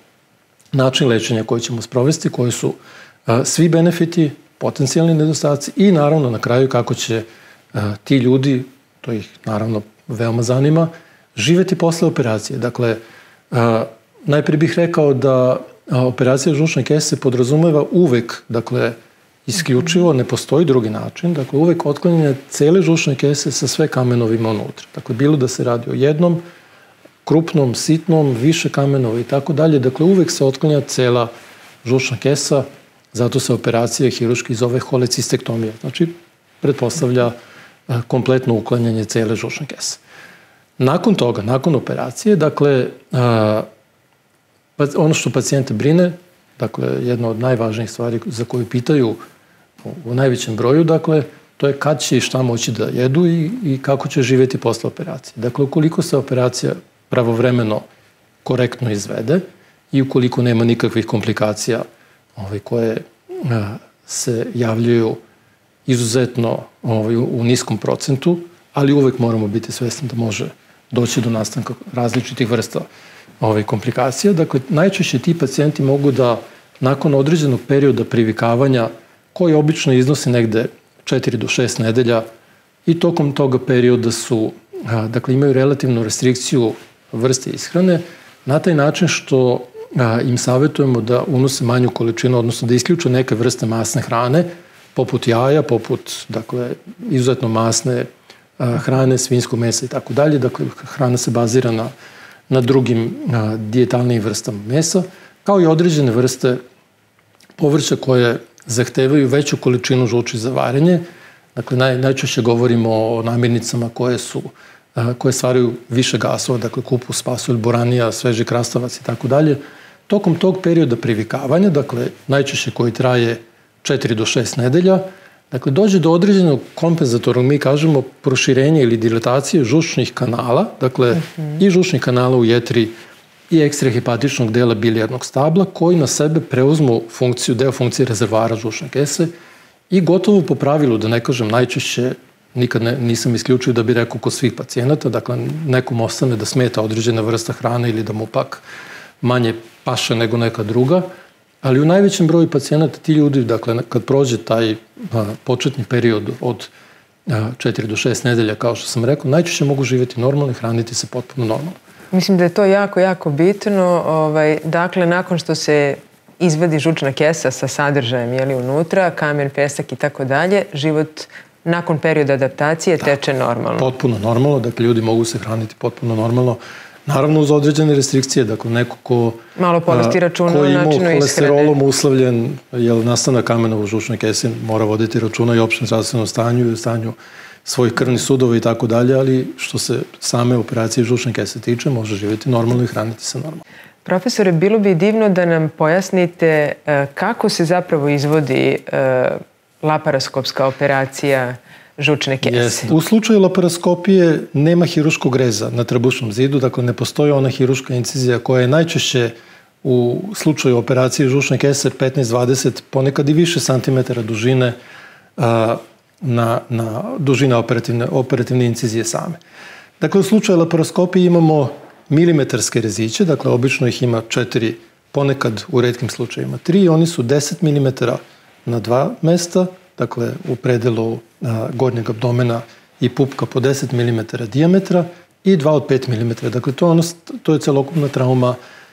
S2: način lečenja koji ćemo sprovesti, koji su a, svi benefiti, potencijalni nedostaci i naravno na kraju kako će a, ti ljudi, to ih naravno veoma zanima, živeti posle operacije. Dakle, a, najprije bih rekao da a, operacija žučne kese podrazumeva uvek, dakle, isključivo, ne postoji drugi način, dakle, uvek otklanjanje cele žučne kese sa sve kamenovima unutra. Dakle, bilo da se radi o jednom, krupnom, sitnom, više kamenova i tako dalje, dakle, uvek se otklanja cela žučna kesa, zato se operacija hirurški zove holecistektomija. Znači, pretpostavlja a, kompletno uklanjanje cele žučne kese. Nakon toga, nakon operacije, dakle, a, ono što pacijente brine, dakle, jedna od najvažnijih stvari za koju pitaju u, u najvećem broju, dakle, to je kad će i šta moći da jedu i, i kako će živjeti posle operacije. Dakle, ukoliko se operacija pravovremeno korektno izvede i ukoliko nema nikakvih komplikacija ovaj, koje a, se javljaju izuzetno ovaj, u, u niskom procentu, ali uvek moramo biti svesni da može doći do nastanka različitih vrsta ovaj, komplikacija. Dakle, najčešće ti pacijenti mogu da nakon određenog perioda privikavanja, koji obično iznosi negde četiri do šest nedelja, i tokom toga perioda su, a, dakle, imaju relativnu restrikciju vrste ishrane, na taj način što a, im savjetujemo da unose manju količinu, odnosno da isključe neke vrste masne hrane, poput jaja, poput, dakle, izuzetno masne hrane, svinjskog mesa i tako dalje. Dakle, hrana se bazira na, na drugim dijetalnijim vrstama mesa, kao i određene vrste povrća koje zahtevaju veću količinu žuči za varenje. Dakle, naj, najčešće govorimo o namirnicama koje su koje stvaraju više gasova, dakle kupus, pasulj, boranija, sveži krastavac i tako dalje. Tokom tog perioda privikavanja, dakle najčešće koji traje četiri do šest nedelja, dakle dođe do određenog kompenzatornog, mi kažemo, proširenja ili dilatacije žučnih kanala, dakle mm-hmm. i žučnih kanala u jetri i ekstrahepatičnog dela bilijarnog stabla, koji na sebe preuzmu funkciju, deo funkcije rezervara žučne kese i gotovo po pravilu, da ne kažem najčešće, nikad ne, nisam isključio da bi rekao kod svih pacijenata, dakle nekom ostane da smeta određena vrsta hrane ili da mu pak manje paše nego neka druga, ali u najvećem broju pacijenata ti ljudi, dakle kad prođe taj a, početni period od četiri do šest nedelja, kao što sam rekao, najčešće mogu živjeti normalno i hraniti se potpuno normalno.
S1: Mislim da je to jako, jako bitno. Ovaj, dakle, nakon što se izvadi žučna kesa sa sadržajem jeli, unutra, kamen, pesak i tako dalje, život nakon perioda adaptacije da, teče normalno.
S2: Potpuno normalno, dakle ljudi mogu se hraniti potpuno normalno. Naravno uz određene restrikcije, dakle neko ko
S1: malo povesti računa
S2: koji ima
S1: načinu
S2: holesterolom uslovljen, jel nastanak kamena u žučnoj kesi, mora voditi računa i opštem zdravstvenom stanju i stanju svojih krvnih sudova i tako dalje, ali što se same operacije žučne kese tiče, može živjeti normalno i hraniti se normalno.
S1: Profesore, bilo bi divno da nam pojasnite kako se zapravo izvodi laparoskopska operacija žučne kese.
S2: Yes. U slučaju laparoskopije nema hiruškog reza na trbušnom zidu, dakle ne postoji ona hiruška incizija koja je najčešće u slučaju operacije žučne kese petnaest dvadeset, ponekad i više santimetara dužine a, na, na dužine operativne, operativne incizije same. Dakle, u slučaju laparoskopije imamo milimetarske reziće, dakle obično ih ima četiri, ponekad u retkim slučajima tri, oni su deset milimetara na dva mesta, dakle u predelu a, gornjeg abdomena i pupka po deset milimetara dijametra i dva od pet milimetara. Dakle, to, ono, to je celokupna trauma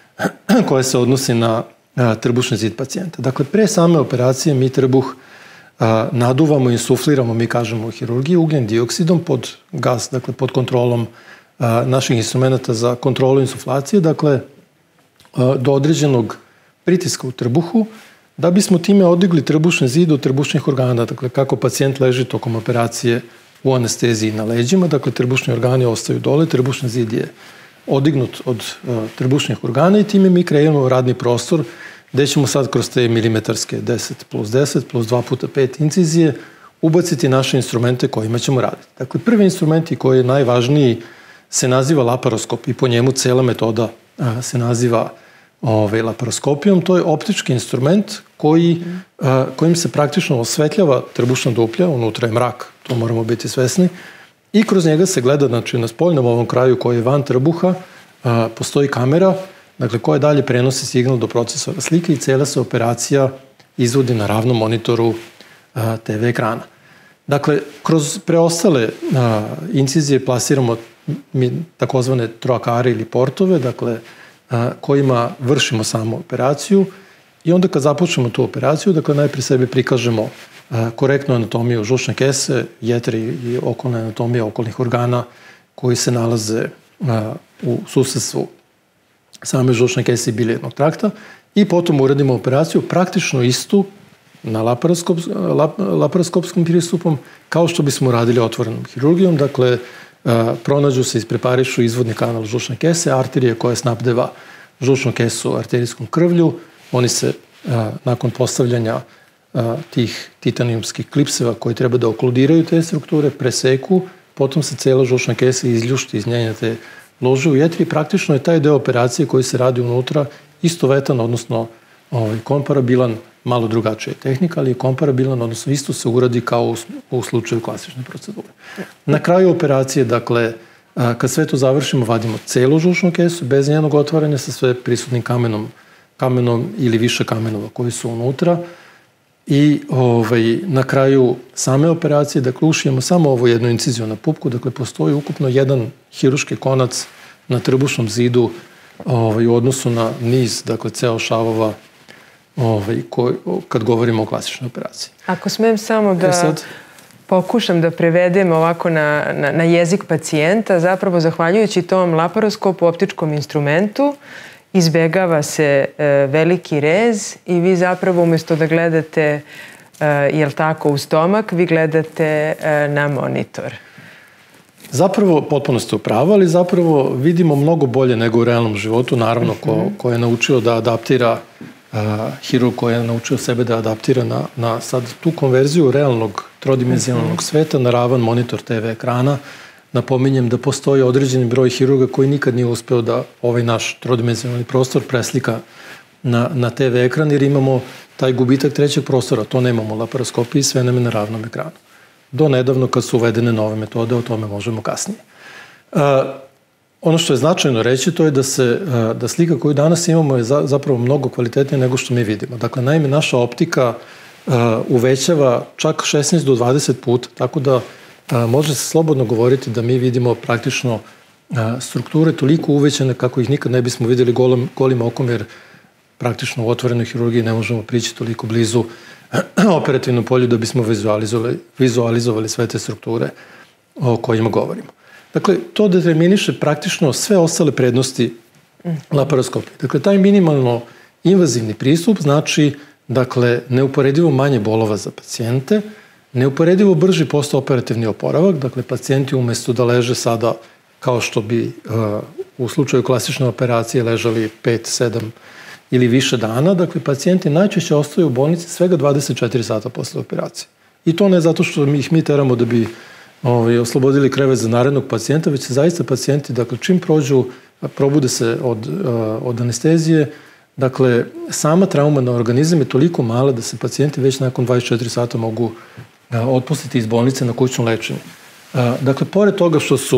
S2: koja se odnosi na a, trbušni zid pacijenta. Dakle, pre same operacije mi trbuh a, naduvamo i insufliramo, mi kažemo u hirurgiji, ugljen dioksidom pod gas, dakle pod kontrolom a, naših instrumenta za kontrolu insuflacije, dakle a, do određenog pritiska u trbuhu, da bismo time odigli trbušni zid od trbušnih organa, dakle kako pacijent leži tokom operacije u anesteziji na leđima, dakle trbušni organi ostaju dole, trbušni zid je odignut od uh, trbušnih organa i time mi kreiramo radni prostor gde ćemo sad kroz te milimetarske deset plus deset plus dva puta pet incizije ubaciti naše instrumente kojima ćemo raditi. Dakle, prvi instrumenti koji je najvažniji se naziva laparoskop i po njemu cela metoda uh, se naziva Ove, laparoskopijom, to je optički instrument koji, a, kojim se praktično osvetljava trbušna duplja, unutra je mrak, to moramo biti svesni, i kroz njega se gleda, znači na spoljnom ovom kraju koji je van trbuha, a, postoji kamera, dakle koja dalje prenosi signal do procesora slike i cijela se operacija izvodi na ravnom monitoru a, te ve ekrana. Dakle, kroz preostale a, incizije plasiramo mi, takozvane troakare ili portove, dakle kojima vršimo samu operaciju i onda kad započnemo tu operaciju, dakle najprije sebi prikažemo korektnu anatomiju žučne kese, jetre i okolne anatomije okolnih organa koji se nalaze u susedstvu same žučne kese i bilijarnog trakta i potom uradimo operaciju praktično istu na laparoskop, lap, laparoskopskim pristupom kao što bismo radili otvorenom hirurgijom, dakle pronađu se, ispreparišu izvodni kanal žučne kese, arterije koja snabdeva žučnu kesu arterijskom krvlju. Oni se a, nakon postavljanja a, tih titanijumskih klipseva koji treba da okludiraju te strukture, preseku, potom se cela žučna kesa izljušti iz njenja te lože u jetri i praktično je taj deo operacije koji se radi unutra istovetan, odnosno ovaj, komparabilan, malo drugačija tehnika, ali je komparabilan, odnosno isto se uradi kao u, u slučaju klasične procedure. Na kraju operacije, dakle, kad sve to završimo, vadimo celu žučnu kesu, bez njenog otvaranja, sa sve prisutnim kamenom, kamenom ili više kamenova koji su unutra. I ovaj, na kraju same operacije, dakle, ušijemo samo ovu jednu inciziju na pupku, dakle, postoji ukupno jedan hiruški konac na trbušnom zidu ovaj, u odnosu na niz, dakle, ceo šavova ovaj, ko, kad govorimo o klasičnoj operaciji.
S1: Ako smem samo da... E sad, pokušam da prevedem ovako na, na, na jezik pacijenta, zapravo zahvaljujući tom laparoskopu, optičkom instrumentu, izbegava se e, veliki rez i vi zapravo umjesto da gledate, e, jel tako, u stomak, vi gledate e, na monitor.
S2: Zapravo, potpuno ste u pravu, ali zapravo vidimo mnogo bolje nego u realnom životu. Naravno, ko, ko je naučio da adaptira, uh, hirurg koji je naučio sebe da adaptira na, na sad tu konverziju realnog trodimenzionalnog sveta na ravan monitor te ve ekrana. Napominjem da postoji određeni broj hirurga koji nikad nije uspeo da ovaj naš trodimenzionalni prostor preslika na, na te ve ekran, jer imamo taj gubitak trećeg prostora. To nemamo u laparoskopiji, sve nam je na ravnom ekranu. Do nedavno kad su uvedene nove metode, o tome možemo kasnije. Uh, ono što je značajno reći, to je da, se, uh, da slika koju danas imamo je za, zapravo mnogo kvalitetnija nego što mi vidimo. Dakle, naime, naša optika uh, uvećava čak šesnaest do dvadeset puta, tako da uh, može se slobodno govoriti da mi vidimo praktično uh, strukture toliko uvećane kako ih nikad ne bismo vidjeli golim, golim okom, jer praktično u otvorenoj hirurgiji ne možemo prići toliko blizu operativnom polju da bismo vizualizovali, vizualizovali sve te strukture o kojima govorimo. Dakle, to determiniše praktično sve ostale prednosti laparoskopije. Dakle, taj minimalno invazivni pristup znači, dakle, neuporedivo manje bolova za pacijente, neuporedivo brži postoperativni oporavak, dakle, pacijenti umjesto da leže sada kao što bi uh, u slučaju klasične operacije ležali pet sedam ili više dana, dakle, pacijenti najčešće ostaju u bolnici svega dvadeset četiri sata posle operacije. I to ne zato što mi ih mi teramo da bi ovaj, oslobodili krevet za narednog pacijenta, već se zaista pacijenti, dakle, čim prođu, probude se od, od anestezije, dakle, sama trauma na organizam je toliko mala da se pacijenti već nakon dvadeset četiri sata mogu otpustiti iz bolnice na kućno lečenje. Dakle, pored toga što su,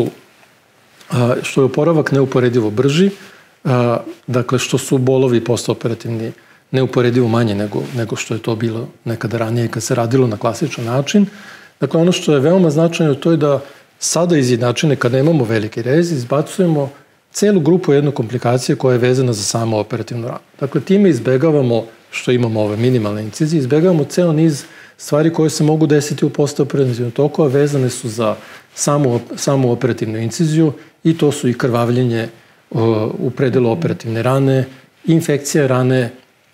S2: što je oporavak neuporedivo brži, A, dakle, što su bolovi postoperativni neuporedivo manje nego, nego što je to bilo nekada ranije kad se radilo na klasičan način. Dakle, ono što je veoma značajno to je da sada izjednačene, kada imamo veliki rez, izbacujemo celu grupu jednu komplikacije koja je vezana za samo operativnu ranu. Dakle, time izbegavamo, što imamo ove minimalne incizije, izbegavamo ceo niz stvari koje se mogu desiti u postoperativnom toku, a vezane su za samu, samu operativnu inciziju i to su i krvavljenje u predelu operativne rane, infekcija rane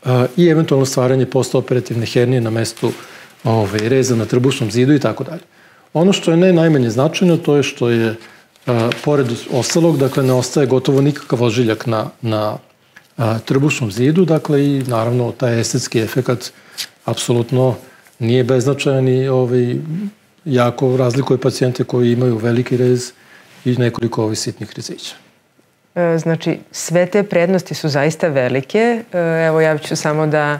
S2: i eventualno stvaranje postoperativne hernije na mestu ovaj, reza na trbušnom zidu i tako dalje. Ono što je ne najmanje značajno, to je što je a, pored ostalog, dakle, ne ostaje gotovo nikakav ožiljak na, na a, trbušnom zidu, dakle, i naravno taj estetski efekat apsolutno nije beznačajan i ovaj, jako razlikuje pacijente koji imaju veliki rez i nekoliko ovih sitnih rezića.
S1: Znači, sve te prednosti su zaista velike. Evo, ja ću samo da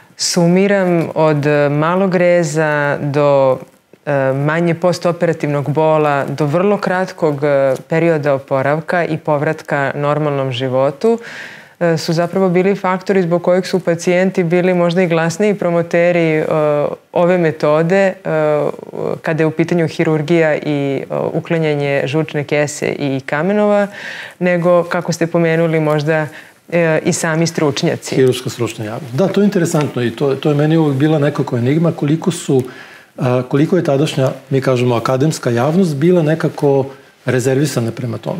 S1: sumiram od malog reza do manje postoperativnog bola, do vrlo kratkog perioda oporavka i povratka normalnom životu su zapravo bili faktori zbog kojeg su pacijenti bili možda i glasniji promoteri ove metode kada je u pitanju hirurgija i uklanjanje žučne kese i kamenova, nego, kako ste pomenuli, možda i sami stručnjaci.
S2: Hirurška stručna javnost. Da, to je interesantno i to, to je meni uvijek bila nekako enigma koliko su, koliko je tadašnja, mi kažemo, akademska javnost bila nekako rezervisana prema tome.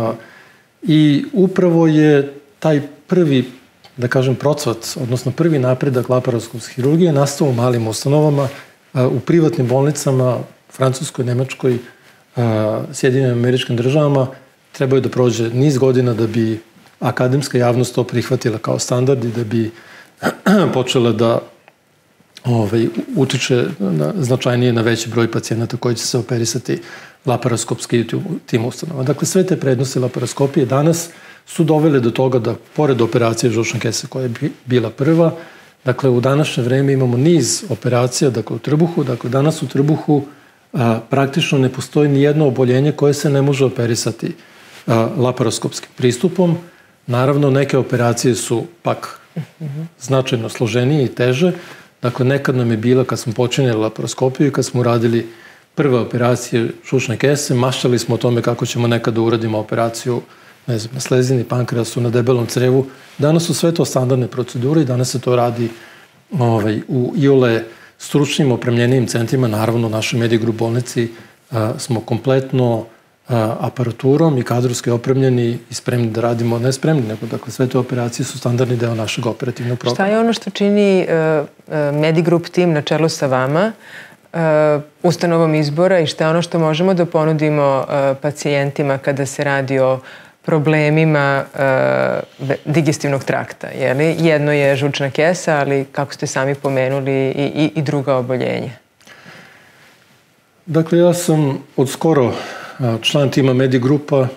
S2: I upravo je taj prvi, da kažem, procvat, odnosno prvi napredak laparoskopske hirurgije nastao u malim ustanovama, u privatnim bolnicama, Francuskoj, Nemačkoj, Sjedinjenim Američkim Državama. Trebaju da prođe niz godina da bi akademska javnost to prihvatila kao standard i da bi počela da ovaj, utiče na, značajnije na veći broj pacijenata koji će se operisati laparoskopski u tim ustanovama. Dakle, sve te prednosti laparoskopije danas su dovele do toga da, pored operacije žučne kese koja je bila prva, dakle, u današnje vreme imamo niz operacija, dakle, u trbuhu. Dakle, danas u trbuhu a, praktično ne postoji ni jedno oboljenje koje se ne može operisati a, laparoskopskim pristupom. Naravno, neke operacije su pak značajno složenije i teže. Dakle, nekad nam je bila, kad smo počinjeli laparoskopiju i kad smo radili prve operacije žučne kese, maštali smo o tome kako ćemo nekada uradimo operaciju ne znam, na slezini, pankreasu, na debelom crevu. Danas su sve to standardne procedure i danas se to radi ovaj, u iole stručnim opremljenijim centrima. Naravno, u našoj Medigrup bolnici a, smo kompletno a, aparaturom i kadrovski opremljeni i spremni da radimo, ne spremni, nego dakle, sve te operacije su standardni deo našeg operativnog programa.
S1: Šta je ono što čini uh, Medigrup tim na čelu sa vama uh, ustanovom izbora i šta je ono što možemo da ponudimo uh, pacijentima kada se radi o problemima uh, digestivnog trakta? Jeli? Jedno je žučna kesa, ali kako ste sami pomenuli i, i, i druga oboljenja.
S2: Dakle, ja sam od skoro član tima Medigrupa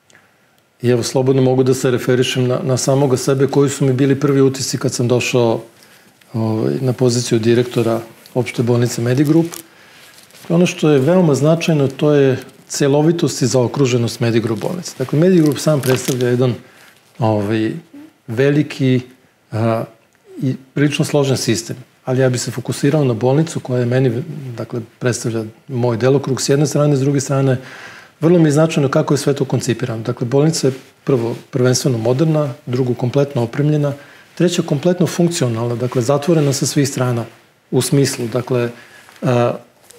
S2: i evo slobodno mogu da se referišem na, na samoga sebe koji su mi bili prvi utisci kad sam došao ovaj, na poziciju direktora opšte bolnice Medigrup. Ono što je veoma značajno to je celovitost i zaokruženost Medigrup bolnice. Dakle, Medigrup sam predstavlja jedan ovaj, veliki a, i prilično složen sistem, ali ja bih se fokusirao na bolnicu koja je meni, dakle, predstavlja moj delokrug s jedne strane, s druge strane, vrlo mi je značajno kako je sve to koncipirano. Dakle, bolnica je prvo prvenstveno moderna, drugo kompletno opremljena, treća kompletno funkcionalna, dakle, zatvorena sa svih strana u smislu. Dakle, a,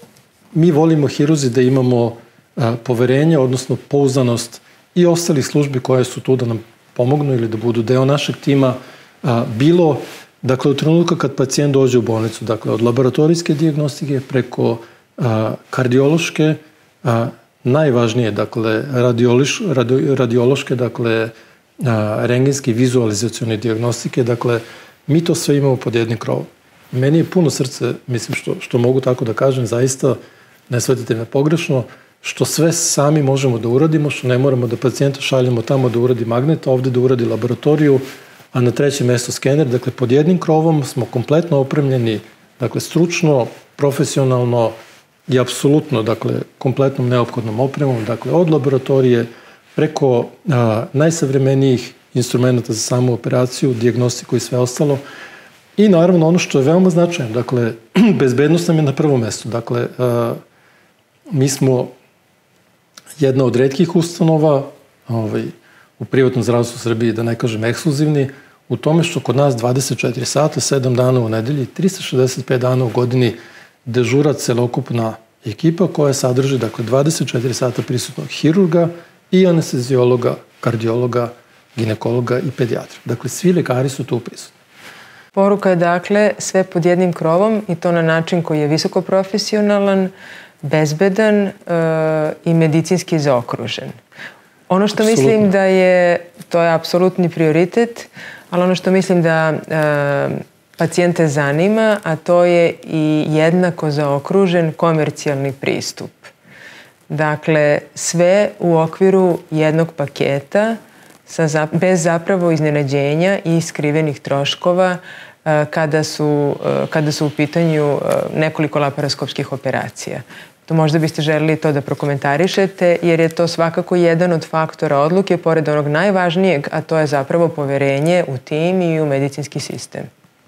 S2: mi volimo hirurzi da imamo a, poverenje, odnosno pouzdanost i ostalih službi koje su tu da nam pomognu ili da budu deo našeg tima, a, bilo dakle, u trenutku kad pacijent dođe u bolnicu, dakle, od laboratorijske dijagnostike preko a, kardiološke, a, najvažnije, dakle, radioliš, radio, radiološke, dakle, a, rengenske i vizualizacione dijagnostike, dakle, mi to sve imamo pod jednim krovom. Meni je puno srce, mislim, što, što mogu tako da kažem, zaista, ne shvatite me pogrešno, što sve sami možemo da uradimo, što ne moramo da pacijenta šaljemo tamo da uradi magnet, ovde da uradi laboratoriju, a na trećem mestu skener. Dakle, pod jednim krovom smo kompletno opremljeni, dakle, stručno, profesionalno i apsolutno, dakle, kompletnom neophodnom opremom, dakle, od laboratorije preko a, najsavremenijih instrumenta za samu operaciju, dijagnostiku i sve ostalo. I naravno ono što je veoma značajno, dakle, bezbednost nam je na prvom mestu. Dakle, a, mi smo jedna od retkih ustanova, ovaj, u privatnom zdravstvu u Srbiji, da ne kažem ekskluzivni, u tome što kod nas dvadeset četiri sata, sedam dana u nedelji, trista šezdeset pet dana u godini dežura celokupna ekipa koja sadrži, dakle, dvadeset četiri sata prisutnog hirurga i anesteziologa, kardiologa, ginekologa i pedijatra. Dakle, svi lekari su tu prisutni.
S1: Poruka je, dakle, sve pod jednim krovom i to na način koji je visoko profesionalan, bezbedan e, i medicinski zaokružen. Ono što Absolutno. Mislim da je, to je apsolutni prioritet, ali ono što mislim da e, pacijente zanima, a to je i jednako zaokružen komercijalni pristup. Dakle, sve u okviru jednog paketa sa, bez zapravo iznenađenja i skrivenih troškova e, kada, su, e, kada su u pitanju e, nekoliko laparoskopskih operacija. To možda biste želeli to da prokomentarišete, jer je to svakako jedan od faktora odluke, pored onog najvažnijeg, a to je zapravo poverenje u tim i u medicinski sistem.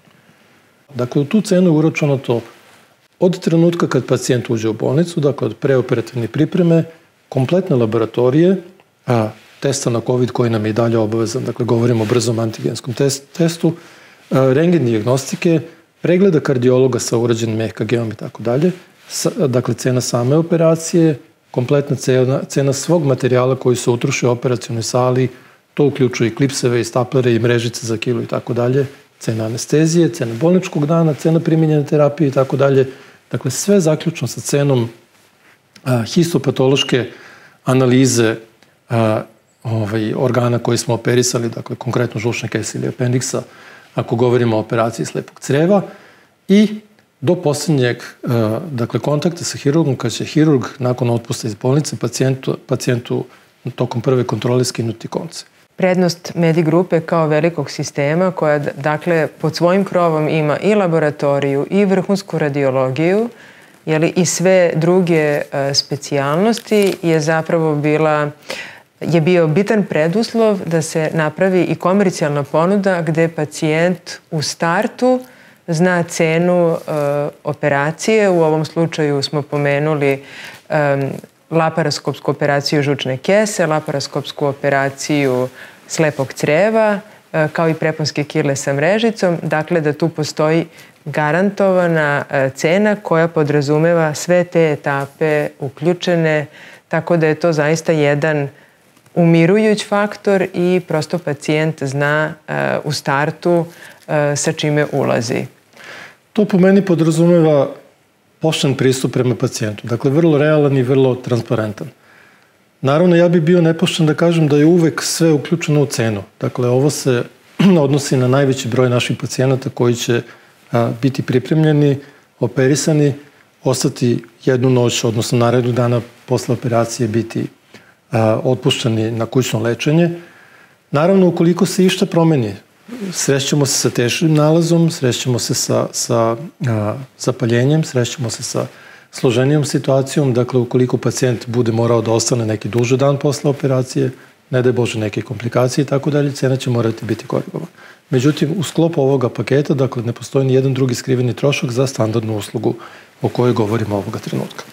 S2: Dakle, u tu cenu je uračunato od trenutka kad pacijent uđe u bolnicu, dakle, od preoperativne pripreme, kompletne laboratorije, a testa na COVID koji nam je i dalje obavezan, dakle, govorimo o brzom antigenskom test, testu, rengen dijagnostike, pregleda kardiologa sa urađenim E K G-om i tako dalje, dakle, cena same operacije, kompletna cena, cena svog materijala koji se utroši u operacionoj sali, to uključuje i klipseve, i staplere, i mrežice za kilu i tako dalje, cena anestezije, cena bolničkog dana, cena primjenjene terapije i tako dalje. Dakle, sve zaključno sa cenom a, histopatološke analize a, ovaj, organa koji smo operisali, dakle, konkretno žučne kese ili apendiksa, ako govorimo o operaciji slepog creva, i do posljednjeg, dakle, kontakta sa hirurgom, kad će hirurg nakon otpusta iz bolnice pacijentu, pacijentu tokom prve kontrole skinuti konce.
S1: Prednost Medigrupe kao velikog sistema koja, dakle, pod svojim krovom ima i laboratoriju i vrhunsku radiologiju, jeli, i sve druge specijalnosti je zapravo bila, je bio bitan preduslov da se napravi i komercijalna ponuda gde pacijent u startu zna cenu e, operacije. U ovom slučaju smo pomenuli e, laparoskopsku operaciju žučne kese, laparoskopsku operaciju slepog creva, kao i preponske kile sa mrežicom. Dakle, da tu postoji garantovana cena koja podrazumeva sve te etape uključene, tako da je to zaista jedan umirujuć faktor i prosto pacijent zna u startu sa čime ulazi.
S2: To po meni podrazumeva pošten pristup prema pacijentu. Dakle, vrlo realan i vrlo transparentan. Naravno, ja bih bio nepošten da kažem da je uvek sve uključeno u cenu. Dakle, ovo se odnosi na najveći broj naših pacijenata koji će a, biti pripremljeni, operisani, ostati jednu noć, odnosno narednog dana posle operacije biti a, otpušteni na kućno lečenje. Naravno, ukoliko se išta promeni, srećemo se sa teškim nalazom, srećemo se sa, sa a, zapaljenjem, srećemo se sa složenijom situacijom. Dakle, ukoliko pacijent bude morao da ostane neki duži dan posle operacije, ne daj Bože neke komplikacije i tako dalje, cena će morati biti korigovana. Međutim, u sklopu ovoga paketa, dakle, ne postoji ni jedan drugi skriveni trošak za standardnu uslugu o kojoj govorimo ovoga trenutka.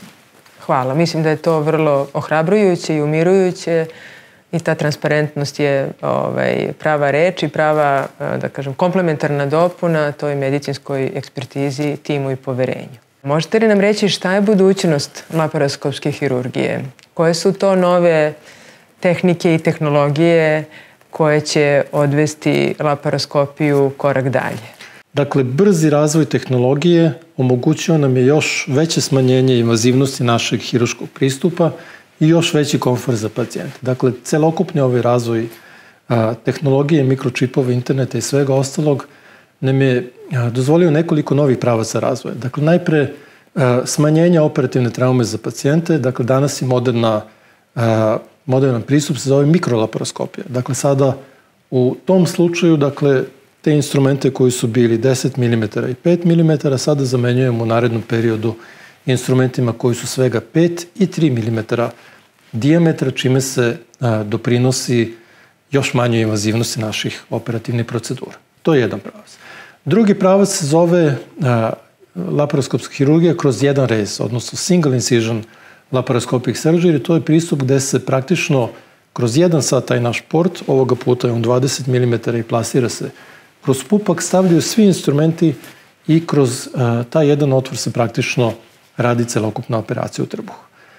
S1: Hvala. Mislim da je to vrlo ohrabrujuće i umirujuće i ta transparentnost je ovaj, prava reč i prava, da kažem, komplementarna dopuna toj medicinskoj ekspertizi, timu i poverenju. Možete li nam reći šta je budućnost laparoskopske hirurgije? Koje su to nove tehnike i tehnologije koje će odvesti laparoskopiju korak dalje?
S2: Dakle, brzi razvoj tehnologije omogućio nam je još veće smanjenje invazivnosti našeg hirurškog pristupa i još veći komfort za pacijente. Dakle, celokupni ovaj razvoj a, tehnologije, mikročipova, interneta i svega ostalog nam je a, dozvolio nekoliko novih pravaca razvoja. Dakle, najpre a, smanjenje operativne traume za pacijente. Dakle, danas je moderna, a, modernan pristup se zove mikrolaparoskopija. Dakle, sada u tom slučaju, dakle, te instrumente koji su bili deset milimetara i pet milimetara sada zamenjujemo u narednom periodu instrumentima koji su svega pet i tri milimetara dijametra, čime se a, doprinosi još manje invazivnosti naših operativnih procedura. To je jedan pravac. Drugi pravac se zove a, laparoskopska hirurgija kroz jedan rez, odnosno single incision laparoscopic surgery. To je pristup gde se praktično kroz jedan sat taj naš port, ovoga puta je on dvadeset milimetara i plasira se kroz pupak, stavljaju svi instrumenti i kroz a, taj jedan otvor se praktično radi celokupna operacija u trbuhu.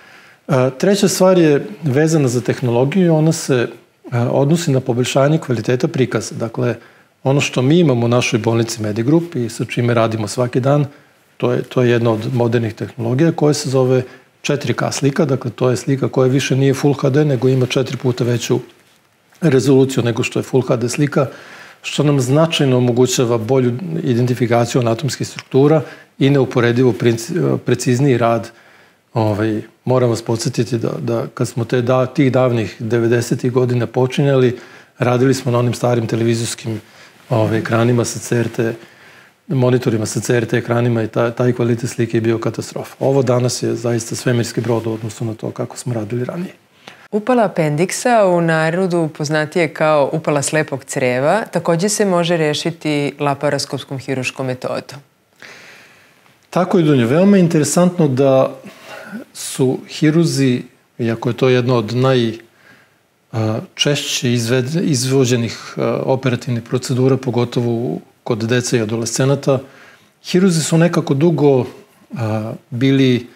S2: A, treća stvar je vezana za tehnologiju, ona se a, odnosi na poboljšanje kvaliteta prikaza. Dakle, ono što mi imamo u našoj bolnici Medigrup i sa čime radimo svaki dan, to je, to je jedna od modernih tehnologija koja se zove četiri K slika. Dakle, to je slika koja više nije Full H D, nego ima četiri puta veću rezoluciju nego što je Full H D slika, što nam značajno omogućava bolju identifikaciju anatomskih struktura i neuporedivo precizniji rad. Ovaj, moram vas podsjetiti da, da kad smo te da, tih davnih devedesetih godina počinjali, radili smo na onim starim televizijskim ovaj, ekranima sa C R T, monitorima sa C R T ekranima i taj, taj kvalitet slike je bio katastrofa. Ovo danas je zaista svemirski brod u odnosu na to kako smo radili ranije.
S1: Upala apendiksa, u narodu poznatije kao upala slepog creva, takođe se može rešiti laparoskopskom hirurškom metodom.
S2: Tako je, Dunja. Veoma je interesantno da su hirurzi, iako je to jedno od najčešće izvođenih operativnih procedura, pogotovo kod deca i adolescenata, hirurzi su nekako dugo bili,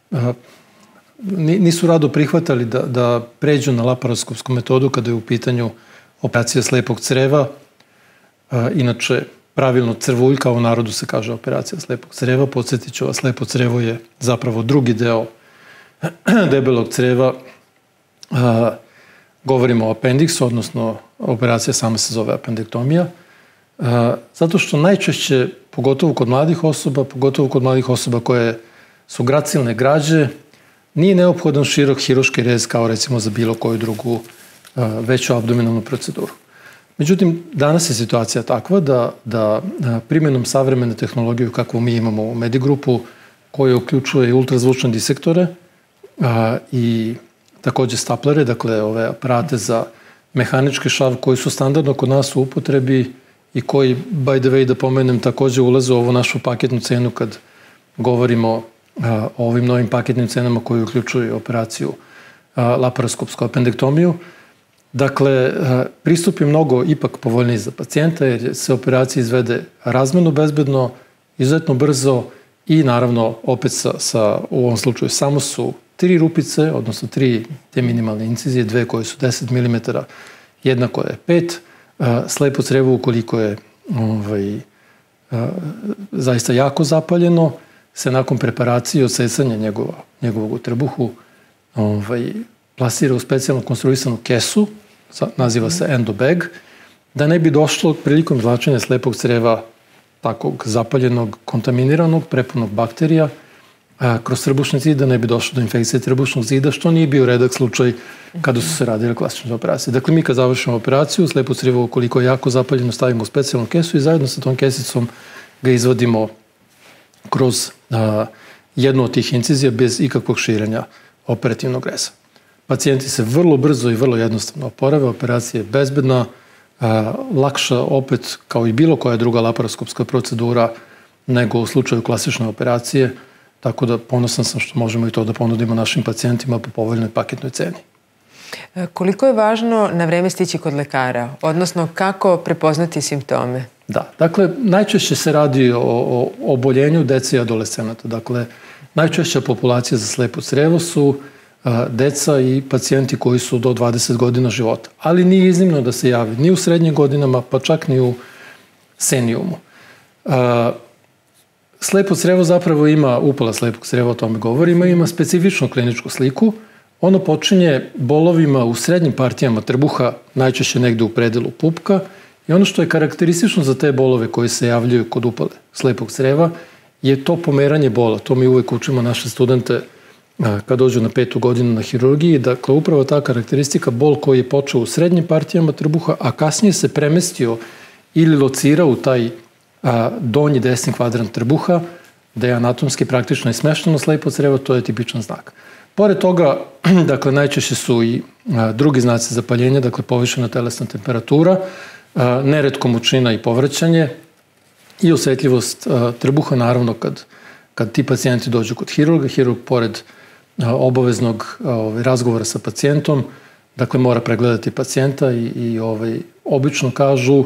S2: nisu rado prihvatali da, da pređu na laparoskopsku metodu kada je u pitanju operacija slepog creva. Inače, pravilno crvuljka, u narodu se kaže operacija slepog creva. Podsjetit ću vas, slepo crevo je zapravo drugi deo debelog creva. A, govorimo o apendiksu, odnosno operacija sama se zove apendektomija. A, zato što najčešće, pogotovo kod mladih osoba, pogotovo kod mladih osoba koje su gracilne građe, nije neophodan širok hirurški rez kao recimo za bilo koju drugu a, veću abdominalnu proceduru. Međutim, danas je situacija takva da, da primjenom savremene tehnologije kakvu mi imamo u Medigrupu, koja uključuje i ultrazvučne disektore a, i takođe staplere, dakle ove aparate za mehanički šav koji su standardno kod nas u upotrebi i koji, by the way, da pomenem, takođe ulaze u ovu našu paketnu cenu kad govorimo o ovim novim paketnim cenama koji uključuju operaciju laparoskopsku apendektomiju. Dakle, pristup je mnogo ipak povoljniji za pacijenta jer se operacija izvede razmjerno bezbedno, izuzetno brzo i naravno opet sa, sa u ovom slučaju samo su tri rupice, odnosno tri te minimalne incizije, dve koje su deset milimetara, jedna koja je pet. Slepo crevo ukoliko je ovaj, zaista jako zapaljeno, se nakon preparacije i odsecanja njegova, njegovog u trbuhu ovaj, plasira u specijalno konstruisanu kesu, naziva se endobag, da ne bi došlo prilikom izvlačenja slepog creva takvog zapaljenog, kontaminiranog, prepunog bakterija, a, kroz trbušni zid, da ne bi došlo do infekcije trbušnog zida, što nije bio redak slučaj kada su se radile klasične operacije. Dakle, mi kad završimo operaciju, slepo crevo ukoliko je jako zapaljeno stavimo u specijalnu kesu i zajedno sa tom kesicom ga izvadimo kroz a, jednu od tih incizija bez ikakvog širenja operativnog reza. Pacijenti se vrlo brzo i vrlo jednostavno oporave, operacija je bezbedna, a, lakša opet kao i bilo koja druga laparoskopska procedura nego u slučaju klasične operacije, tako da ponosan sam što možemo i to da ponudimo našim pacijentima po povoljnoj paketnoj ceni.
S1: Koliko je važno na vreme stići kod lekara, odnosno kako prepoznati simptome?
S2: Da, dakle, najčešće se radi o, o oboljenju dece i adolescenata. Dakle, najčešća populacija za slepo crevo su a, deca i pacijenti koji su do dvadeset godina života. Ali nije iznimno da se javi ni u srednjim godinama, pa čak ni u senijumu. A, slepo crevo zapravo ima, upala slepog creva, o tome govorimo, ima specifičnu kliničku sliku. Ono počinje bolovima u srednjim partijama trbuha, najčešće negde u predelu pupka, i ono što je karakteristično za te bolove koji se javljaju kod upale slepog creva je to pomeranje bola. To mi uvek učimo naše studente kad dođu na petu godinu na hirurgiji. Dakle, upravo ta karakteristika, bol koji je počeo u srednjim partijama trbuha, a kasnije se premestio ili locirao u taj a, donji desni kvadrant trbuha, da je anatomski praktično i smešteno slepo crevo, to je tipičan znak. Pored toga, dakle, najčešće su i a, drugi znaci zapaljenja, dakle, povišena telesna temperatura, a, neretko mučina i povraćanje i osjetljivost a, trbuha, naravno, kad, kad ti pacijenti dođu kod hirurga, hirurg pored a, obaveznog a, ovaj, razgovora sa pacijentom, dakle, mora pregledati pacijenta i, i ovaj, obično kažu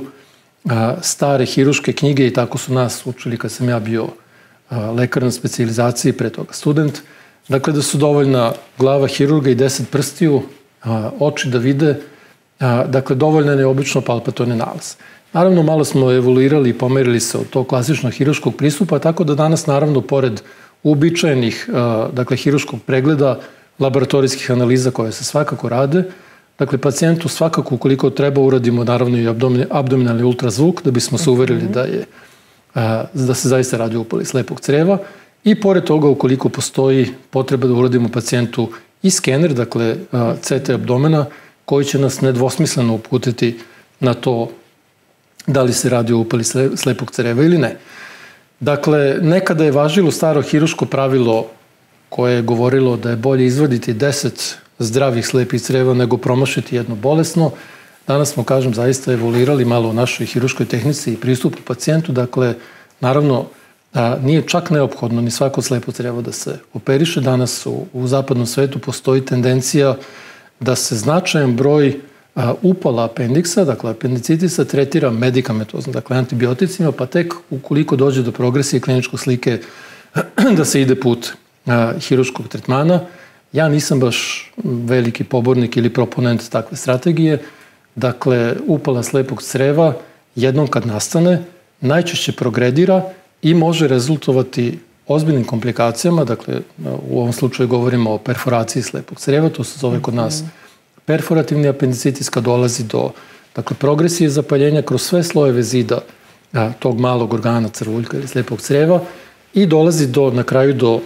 S2: a, stare hiruške knjige, i tako su nas učili kad sam ja bio a, lekar na specijalizaciji, pre toga student. Dakle, da su dovoljna glava hirurga i deset prstiju, a, oči da vide, a, dakle, dovoljno je obično palpatorni nalaz. Naravno, malo smo evoluirali i pomerili se od tog klasičnog hiruškog pristupa, tako da danas, naravno, pored uobičajenih, a, dakle, hiruškog pregleda, laboratorijskih analiza koje se svakako rade, dakle, pacijentu svakako, ukoliko treba, uradimo naravno i abdominalni ultrazvuk, da bismo se uverili da, je, a, da se zaista radi o upali slepog creva. I pored toga, ukoliko postoji potreba da uradimo pacijentu i skener, dakle C T abdomena, koji će nas nedvosmisleno uputiti na to da li se radi o upali slepog creva ili ne. Dakle, nekada je važilo staro hiruško pravilo koje je govorilo da je bolje izvaditi deset zdravih slepih creva nego promašiti jedno bolesno. Danas smo, kažem, zaista evoluirali malo u našoj hiruškoj tehnici i pristupu pacijentu. Dakle, naravno, a, nije čak neophodno ni svako slepo crevo da se operiše. Danas u, u zapadnom svetu postoji tendencija da se značajan broj a, upala apendiksa, dakle apendicitisa, tretira medikamentozno, dakle antibioticima, pa tek ukoliko dođe do progresije kliničke slike da se ide put a, hiruškog tretmana. Ja nisam baš veliki pobornik ili proponent takve strategije. Dakle, upala slepog creva jednom kad nastane najčešće progredira i može rezultovati ozbiljnim komplikacijama. Dakle, u ovom slučaju govorimo o perforaciji slepog creva, to se zove kod nas perforativni apendicitis, kad dolazi do, dakle, progresije zapaljenja kroz sve slojeve zida a, tog malog organa crvuljka ili slepog creva i dolazi do, na kraju do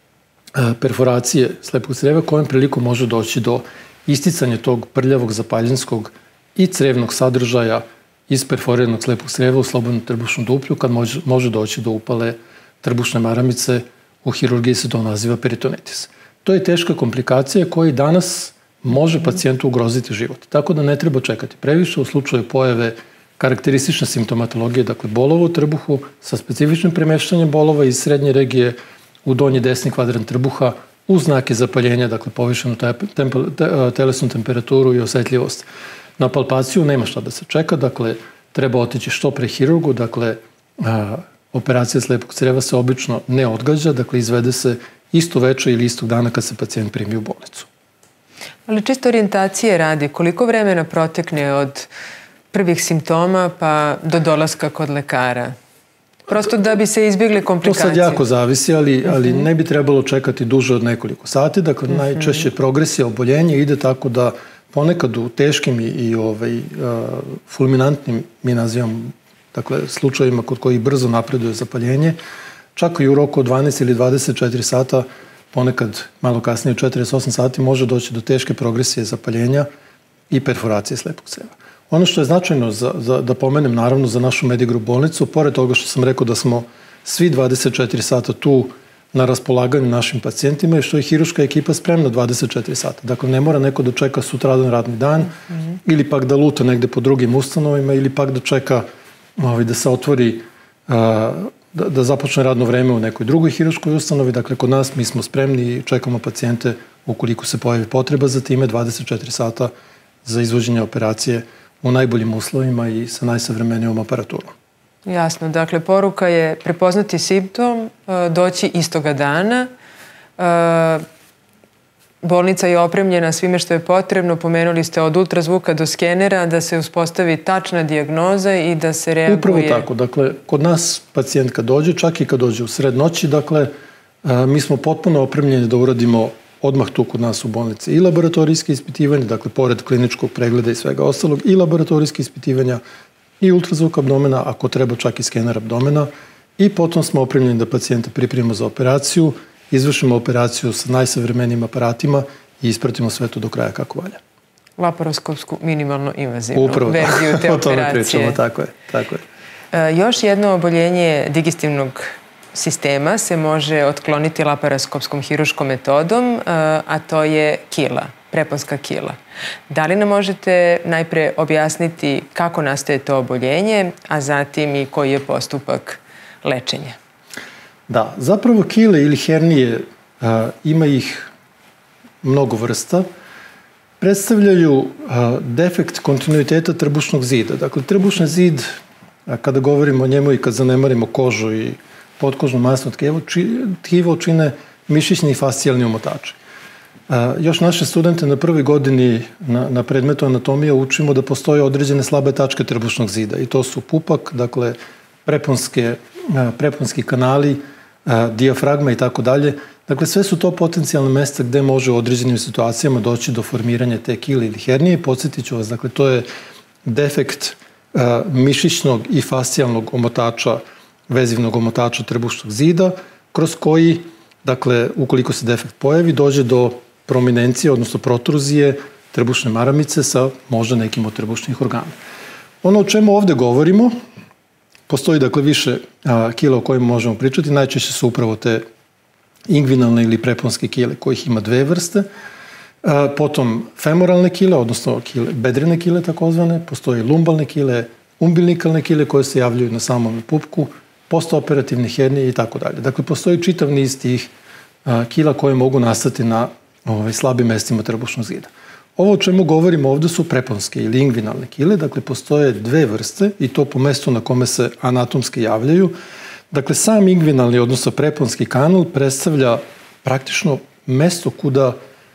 S2: a, perforacije slepog creva, kojom prilikom može doći do isticanja tog prljavog zapaljenskog i crevnog sadržaja iz perforiranog slepog creva u slobodnom trbušnom duplju, kad može, može doći do upale trbušne maramice. U hirurgiji se to naziva peritonitis. To je teška komplikacija koja danas može pacijentu ugroziti život. Tako da ne treba čekati previše u slučaju pojave karakteristične simptomatologije, dakle bolova u trbuhu sa specifičnim premeštanjem bolova iz srednje regije u donji desni kvadrant trbuha uz znake zapaljenja, dakle povišenu telesnu temperaturu i osjetljivost na palpaciju, nema šta da se čeka, dakle treba otići što pre hirurgu, dakle operacija slepog creva se obično ne odgađa, dakle izvede se isto veče ili istog dana kad se pacijent primi u bolnicu.
S1: Ali čisto orijentacije radi, koliko vremena protekne od prvih simptoma pa do dolaska kod lekara? Prosto da bi se izbjegli komplikacije.
S2: To sad jako zavisi, ali, ali ne bi trebalo čekati duže od nekoliko sati. Dakle, najčešće progresija oboljenja ide tako da ponekad u teškim i, i ovaj, uh, fulminantnim, mi nazivam, dakle, slučajevima kod kojih brzo napreduje zapaljenje, čak i u roku od dvanaest ili dvadeset četiri sata, ponekad malo kasnije četrdeset osam sati, može doći do teške progresije zapaljenja i perforacije slepog creva. Ono što je značajno za, za, da pomenem, naravno, za našu Medigrup bolnicu, pored toga što sam rekao da smo svi dvadeset četiri sata tu na raspolaganju našim pacijentima i što je hiruška ekipa spremna dvadeset četiri sata. Dakle, ne mora neko da čeka sutradan radni dan mm-hmm. ili pak da luta negde po drugim ustanovima ili pak da čeka ovaj, da se otvori, a, da, da započne radno vreme u nekoj drugoj hiruškoj ustanovi. Dakle, kod nas mi smo spremni i čekamo pacijente ukoliko se pojavi potreba za time dvadeset četiri sata za izvođenje operacije u najboljim uslovima i sa najsavremenijom aparaturom.
S1: Jasno. Dakle, poruka je prepoznati simptom, doći istoga dana. Bolnica je opremljena svime što je potrebno. Pomenuli ste od ultrazvuka do skenera da se uspostavi tačna dijagnoza i da se reaguje.
S2: Upravo tako. Dakle, kod nas pacijent kad dođe, čak i kad dođe u sred noći, dakle, mi smo potpuno opremljeni da uradimo odmah tu kod nas u bolnici i laboratorijske ispitivanje, dakle, pored kliničkog pregleda i svega ostalog, i laboratorijske ispitivanja, i ultrazvuk abdomena, ako treba čak i skener abdomena, i potom smo opremljeni da pacijenta pripremimo za operaciju, izvršimo operaciju sa najsavremenijim aparatima i ispratimo sve to do kraja kako valja.
S1: Laparoskopsku minimalno invazivnu
S2: Upravo,
S1: verziju te
S2: o tome
S1: operacije.
S2: pričamo, tako je. Tako je.
S1: E, još jedno oboljenje digestivnog sistema se može otkloniti laparoskopskom hiruškom metodom, a to je kila, preponska kila. Da li nam možete najpre objasniti kako nastaje to oboljenje, a zatim i koji je postupak lečenja?
S2: Da, zapravo kile ili hernije, a, ima ih mnogo vrsta, predstavljaju a, defekt kontinuiteta trbušnog zida. Dakle, trbušni zid, a, kada govorimo o njemu i kad zanemarimo kožu i potkožno masno tkivo, tkivo čine mišićni i fascijalni omotači. A, još naše studente na prvoj godini na, na predmetu anatomija učimo da postoje određene slabe tačke trbušnog zida i to su pupak, dakle preponske, a, preponski kanali, a, dijafragma i tako dalje. Dakle, sve su to potencijalne mesta gde može u određenim situacijama doći do formiranja te kile ili hernije. Podsjetit ću vas, dakle, to je defekt a, mišićnog i fascijalnog omotača, vezivnog omotača trbušnog zida, kroz koji, dakle, ukoliko se defekt pojavi, dođe do prominencije, odnosno protruzije trbušne maramice sa možda nekim od trbušnih organa. Ono o čemu ovde govorimo, postoji, dakle, više a, kila o kojima možemo pričati, najčešće su upravo te ingvinalne ili preponske kile, kojih ima dve vrste, a, potom femoralne kile, odnosno kile, bedrene kile takozvane, postoji lumbalne kile, umbilikalne kile koje se javljaju na samom pupku, postoperativne hernije i tako dalje. Dakle, postoji čitav niz tih a, kila koje mogu nastati na ovaj, slabim mestima trbušnog zida. Ovo o čemu govorimo ovde su preponske ili ingvinalne kile, dakle, postoje dve vrste i to po mestu na kome se anatomski javljaju. Dakle, sam ingvinalni, odnosno preponski kanal, predstavlja praktično mesto kuda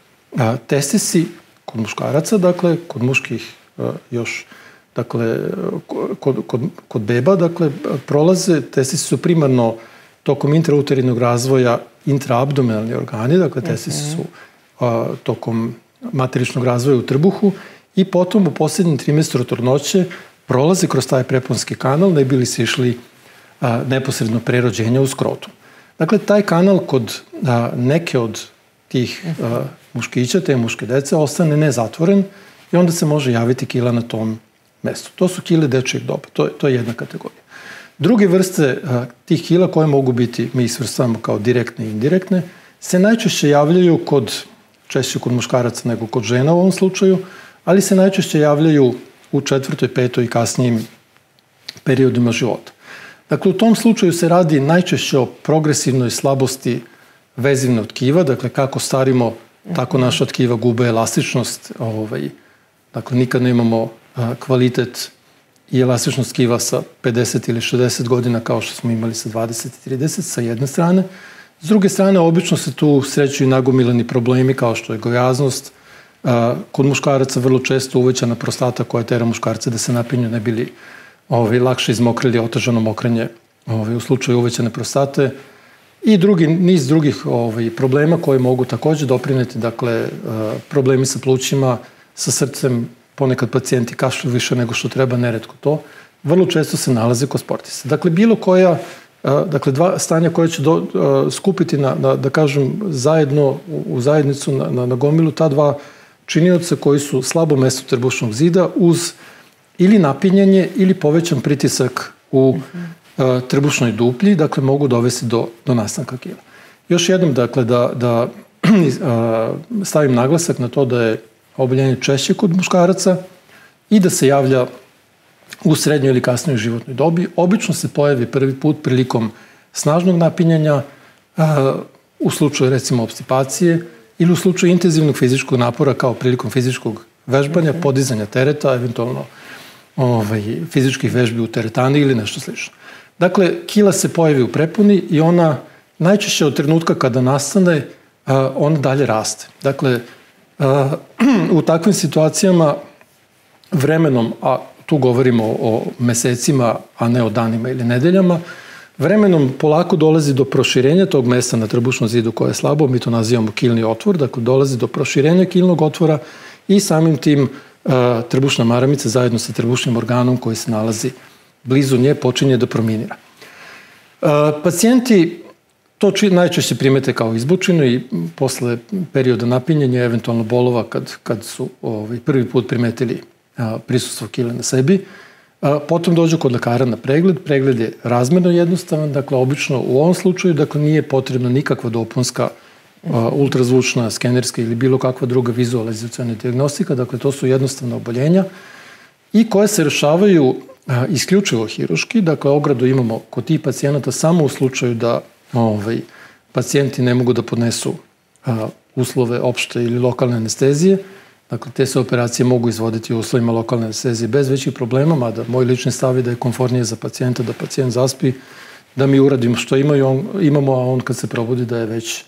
S2: a, testisi kod muškaraca, dakle, kod muških a, još, dakle, kod, kod, kod beba, dakle, prolaze, testisi su primarno tokom intrauterinnog razvoja intraabdominalni organi, dakle, testisi su a, tokom materičnog razvoja u trbuhu i potom u posljednjem trimestru trudnoće prolaze kroz taj preponski kanal, ne bili se išli a, neposredno pre rođenja u skrotu. Dakle, taj kanal kod a, neke od tih a, muškića, te muške dece, ostane nezatvoren i onda se može javiti kila na tom mestu. To su kile dečijeg doba, to, to je jedna kategorija. Druge vrste a, tih kila koje mogu biti, mi ih svrstavamo kao direktne i indirektne, se najčešće javljaju kod, češće kod muškaraca nego kod žena u ovom slučaju, ali se najčešće javljaju u četvrtoj, petoj i kasnijim periodima života. Dakle, u tom slučaju se radi najčešće o progresivnoj slabosti vezivna tkiva, dakle kako starimo, tako naša tkiva gube elastičnost, ovaj, dakle nikad nemamo a, kvalitet i elastičnost tkiva sa pedeset ili šezdeset godina kao što smo imali sa dvadeset i trideset sa jedne strane. S druge strane, obično se tu sreću i nagomilani problemi kao što je gojaznost. A, kod muškaraca vrlo često uvećana prostata koja tera muškarce da se napinju ne bili ovaj, lakše izmokrili otežano mokrenje ovaj, u slučaju uvećane prostate. I drugi, niz drugih ovaj, problema koje mogu takođe doprineti, dakle, problemi sa plućima, sa srcem, ponekad pacijenti kašlju više nego što treba, neretko to, vrlo često se nalaze kod sportista. Dakle, bilo koja, dakle, dva stanja koje će do, skupiti, na, na, da kažem, zajedno, u zajednicu, na, na, na gomilu, ta dva činioca koji su slabo mesto trbušnog zida uz ili napinjanje ili povećan pritisak u trbušnoj duplji, dakle, mogu dovesti do, do nastanka kila. Još jednom, dakle, da, da stavim naglasak na to da je oboljenje češće kod muškaraca i da se javlja u srednjoj ili kasnijoj životnoj dobi. Obično se pojavi prvi put prilikom snažnog napinjanja, u slučaju, recimo, obstipacije ili u slučaju intenzivnog fizičkog napora kao prilikom fizičkog vežbanja, podizanja tereta, eventualno ovaj, fizičkih vežbi u teretani ili nešto slično. Dakle, kila se pojavi u preponi i ona najčešće od trenutka kada nastane, ona dalje raste. Dakle, u takvim situacijama vremenom, a tu govorimo o mesecima, a ne o danima ili nedeljama, vremenom polako dolazi do proširenja tog mesta na trbušnom zidu koje je slabo, mi to nazivamo kilni otvor, dakle dolazi do proširenja kilnog otvora i samim tim trbušna maramica zajedno sa trbušnim organom koji se nalazi blizu nje počinje da prominira. Pacijenti to najčešće primete kao izbučinu i posle perioda napinjenja, eventualno bolova kad, kad su ovaj, prvi put primetili prisustvo kile na sebi. Potom dođu kod lekara na pregled. Pregled je razmerno jednostavan, dakle obično u ovom slučaju dakle, nije potrebna nikakva dopunska ultrazvučna, skenerska ili bilo kakva druga vizualizaciona dijagnostika, dakle to su jednostavna oboljenja i koje se rešavaju a, isključivo hiruški, dakle ogradu imamo kod tih pacijenata samo u slučaju da ovaj, pacijenti ne mogu da podnesu a, uslove opšte ili lokalne anestezije, dakle te se operacije mogu izvoditi u uslovima lokalne anestezije bez većih problema, mada moj lični stav je da je komfornije za pacijenta, da pacijent zaspi, da mi uradimo što imaju, on, imamo, a on kad se probudi da je već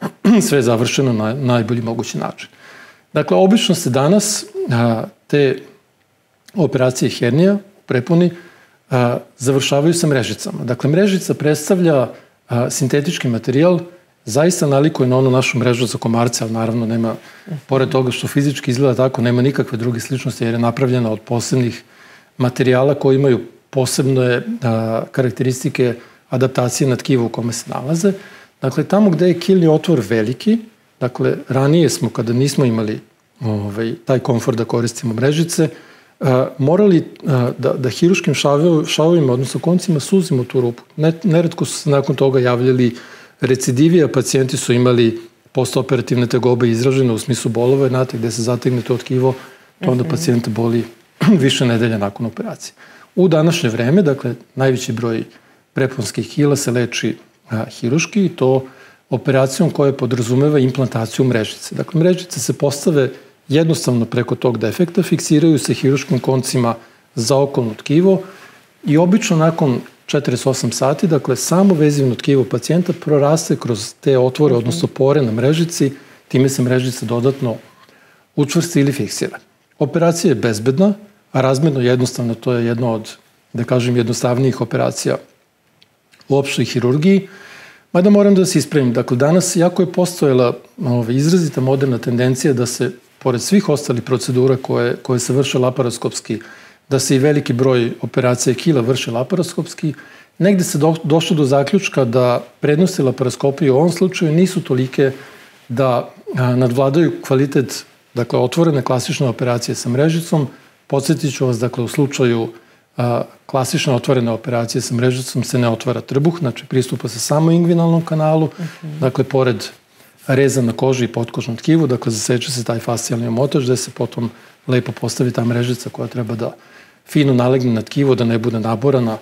S2: sve završeno na najbolji mogući način. Dakle, obično se danas a, te operacije hernija u preponi a, završavaju sa mrežicama. Dakle, mrežica predstavlja a, sintetički materijal, zaista nalikuje na onu našu mrežu za komarce, ali naravno nema, pored toga što fizički izgleda tako, nema nikakve druge sličnosti jer je napravljena od posebnih materijala koji imaju posebne a, karakteristike adaptacije na tkivo u kome se nalaze. Dakle, tamo gde je kilni otvor veliki, dakle, ranije smo, kada nismo imali ovaj, taj komfort da koristimo mrežice, a, morali a, da, da hiruškim šavovima, odnosno koncima, suzimo tu rupu. Neretko su se nakon toga javljali recidivi, a pacijenti su imali postoperativne tegobe izražene u smislu bolova, znate, gde se zategne to tkivo, to onda pacijenta boli više nedelja nakon operacije. U današnje vreme, dakle, najveći broj preponskih kila se leči a, hiruški i to operacijom koja podrazumeva implantaciju mrežice. Dakle, mrežice se postave jednostavno preko tog defekta, fiksiraju se hiruškim koncima za okolno tkivo i obično nakon četrdeset osam sati, dakle, samo vezivno tkivo pacijenta proraste kroz te otvore, odnosno pore na mrežici, time se mrežica dodatno učvrsti ili fiksira. Operacija je bezbedna, a razmerno jednostavno, to je jedna od, da kažem, jednostavnijih operacija u opštoj hirurgiji. Mada moram da se ispravim. Dakle, danas jako je postojala ove, izrazita moderna tendencija da se, pored svih ostalih procedura koje, koje se vrše laparoskopski, da se i veliki broj operacija kila vrše laparoskopski, negde se do, došlo do zaključka da prednosti laparoskopije u ovom slučaju nisu tolike da a, nadvladaju kvalitet, dakle, otvorene klasične operacije sa mrežicom. Podsjetit ću vas, dakle, u slučaju a, klasične otvorene operacije sa mrežicom se ne otvara trbuh, znači pristupa se samo ingvinalnom kanalu, mm-hmm. dakle, pored reza na koži i potkožnom tkivu, dakle, zaseče se taj fascijalni omotač, gde se potom lepo postavi ta mrežica koja treba da fino nalegne na tkivo, da ne bude naborana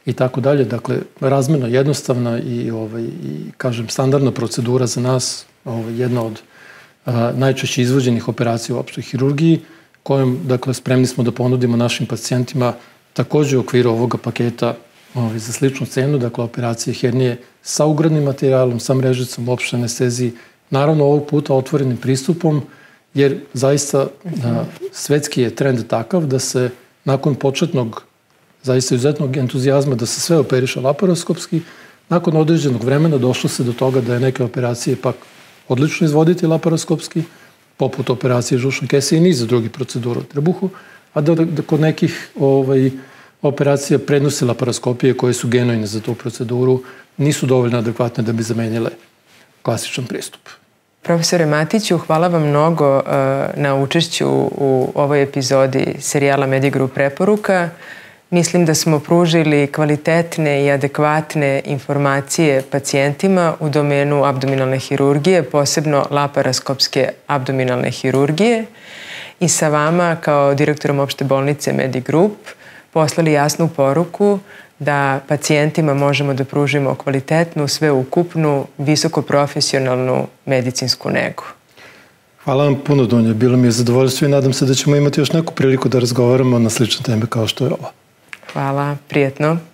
S2: i tako dalje. Dakle, razmjerno jednostavna i, ovaj, i kažem, standardna procedura za nas, ovaj, jedna od a, najčešće izvođenih operacija u opštoj hirurgiji, kojom, dakle, spremni smo da ponudimo našim pacijentima također u okviru ovoga paketa ovaj, za sličnu cenu, dakle, operacije hernije sa ugradnim materijalom, sa mrežicom, opštoj anesteziji, naravno ovog puta otvorenim pristupom, jer zaista a, svetski je trend takav da se nakon početnog zaista izuzetnog entuzijazma da se sve operiše laparoskopski, nakon određenog vremena došlo se do toga da je neke operacije pak odlično izvoditi laparoskopski, poput operacije žučne kese i niza drugih procedura u trbuhu, a da, da kod nekih ovaj, operacija prednosti laparoskopije koje su genojne za tu proceduru nisu dovoljno adekvatne da bi zamenile klasičan pristup.
S1: Profesore Matiću, hvala vam mnogo uh, na učešću u ovoj epizodi serijala Medigroup preporuka. Mislim da smo pružili kvalitetne i adekvatne informacije pacijentima u domenu abdominalne hirurgije, posebno laparoskopske abdominalne hirurgije, i sa vama kao direktorom opšte bolnice Medigroup poslali jasnu poruku da pacijentima možemo da pružimo kvalitetnu, sveukupnu, visokoprofesionalnu medicinsku negu.
S2: Hvala vam puno, Dunja. Bilo mi je zadovoljstvo i nadam se da ćemo imati još neku priliku da razgovaramo na slične teme kao što je ova.
S1: Hvala, prijetno.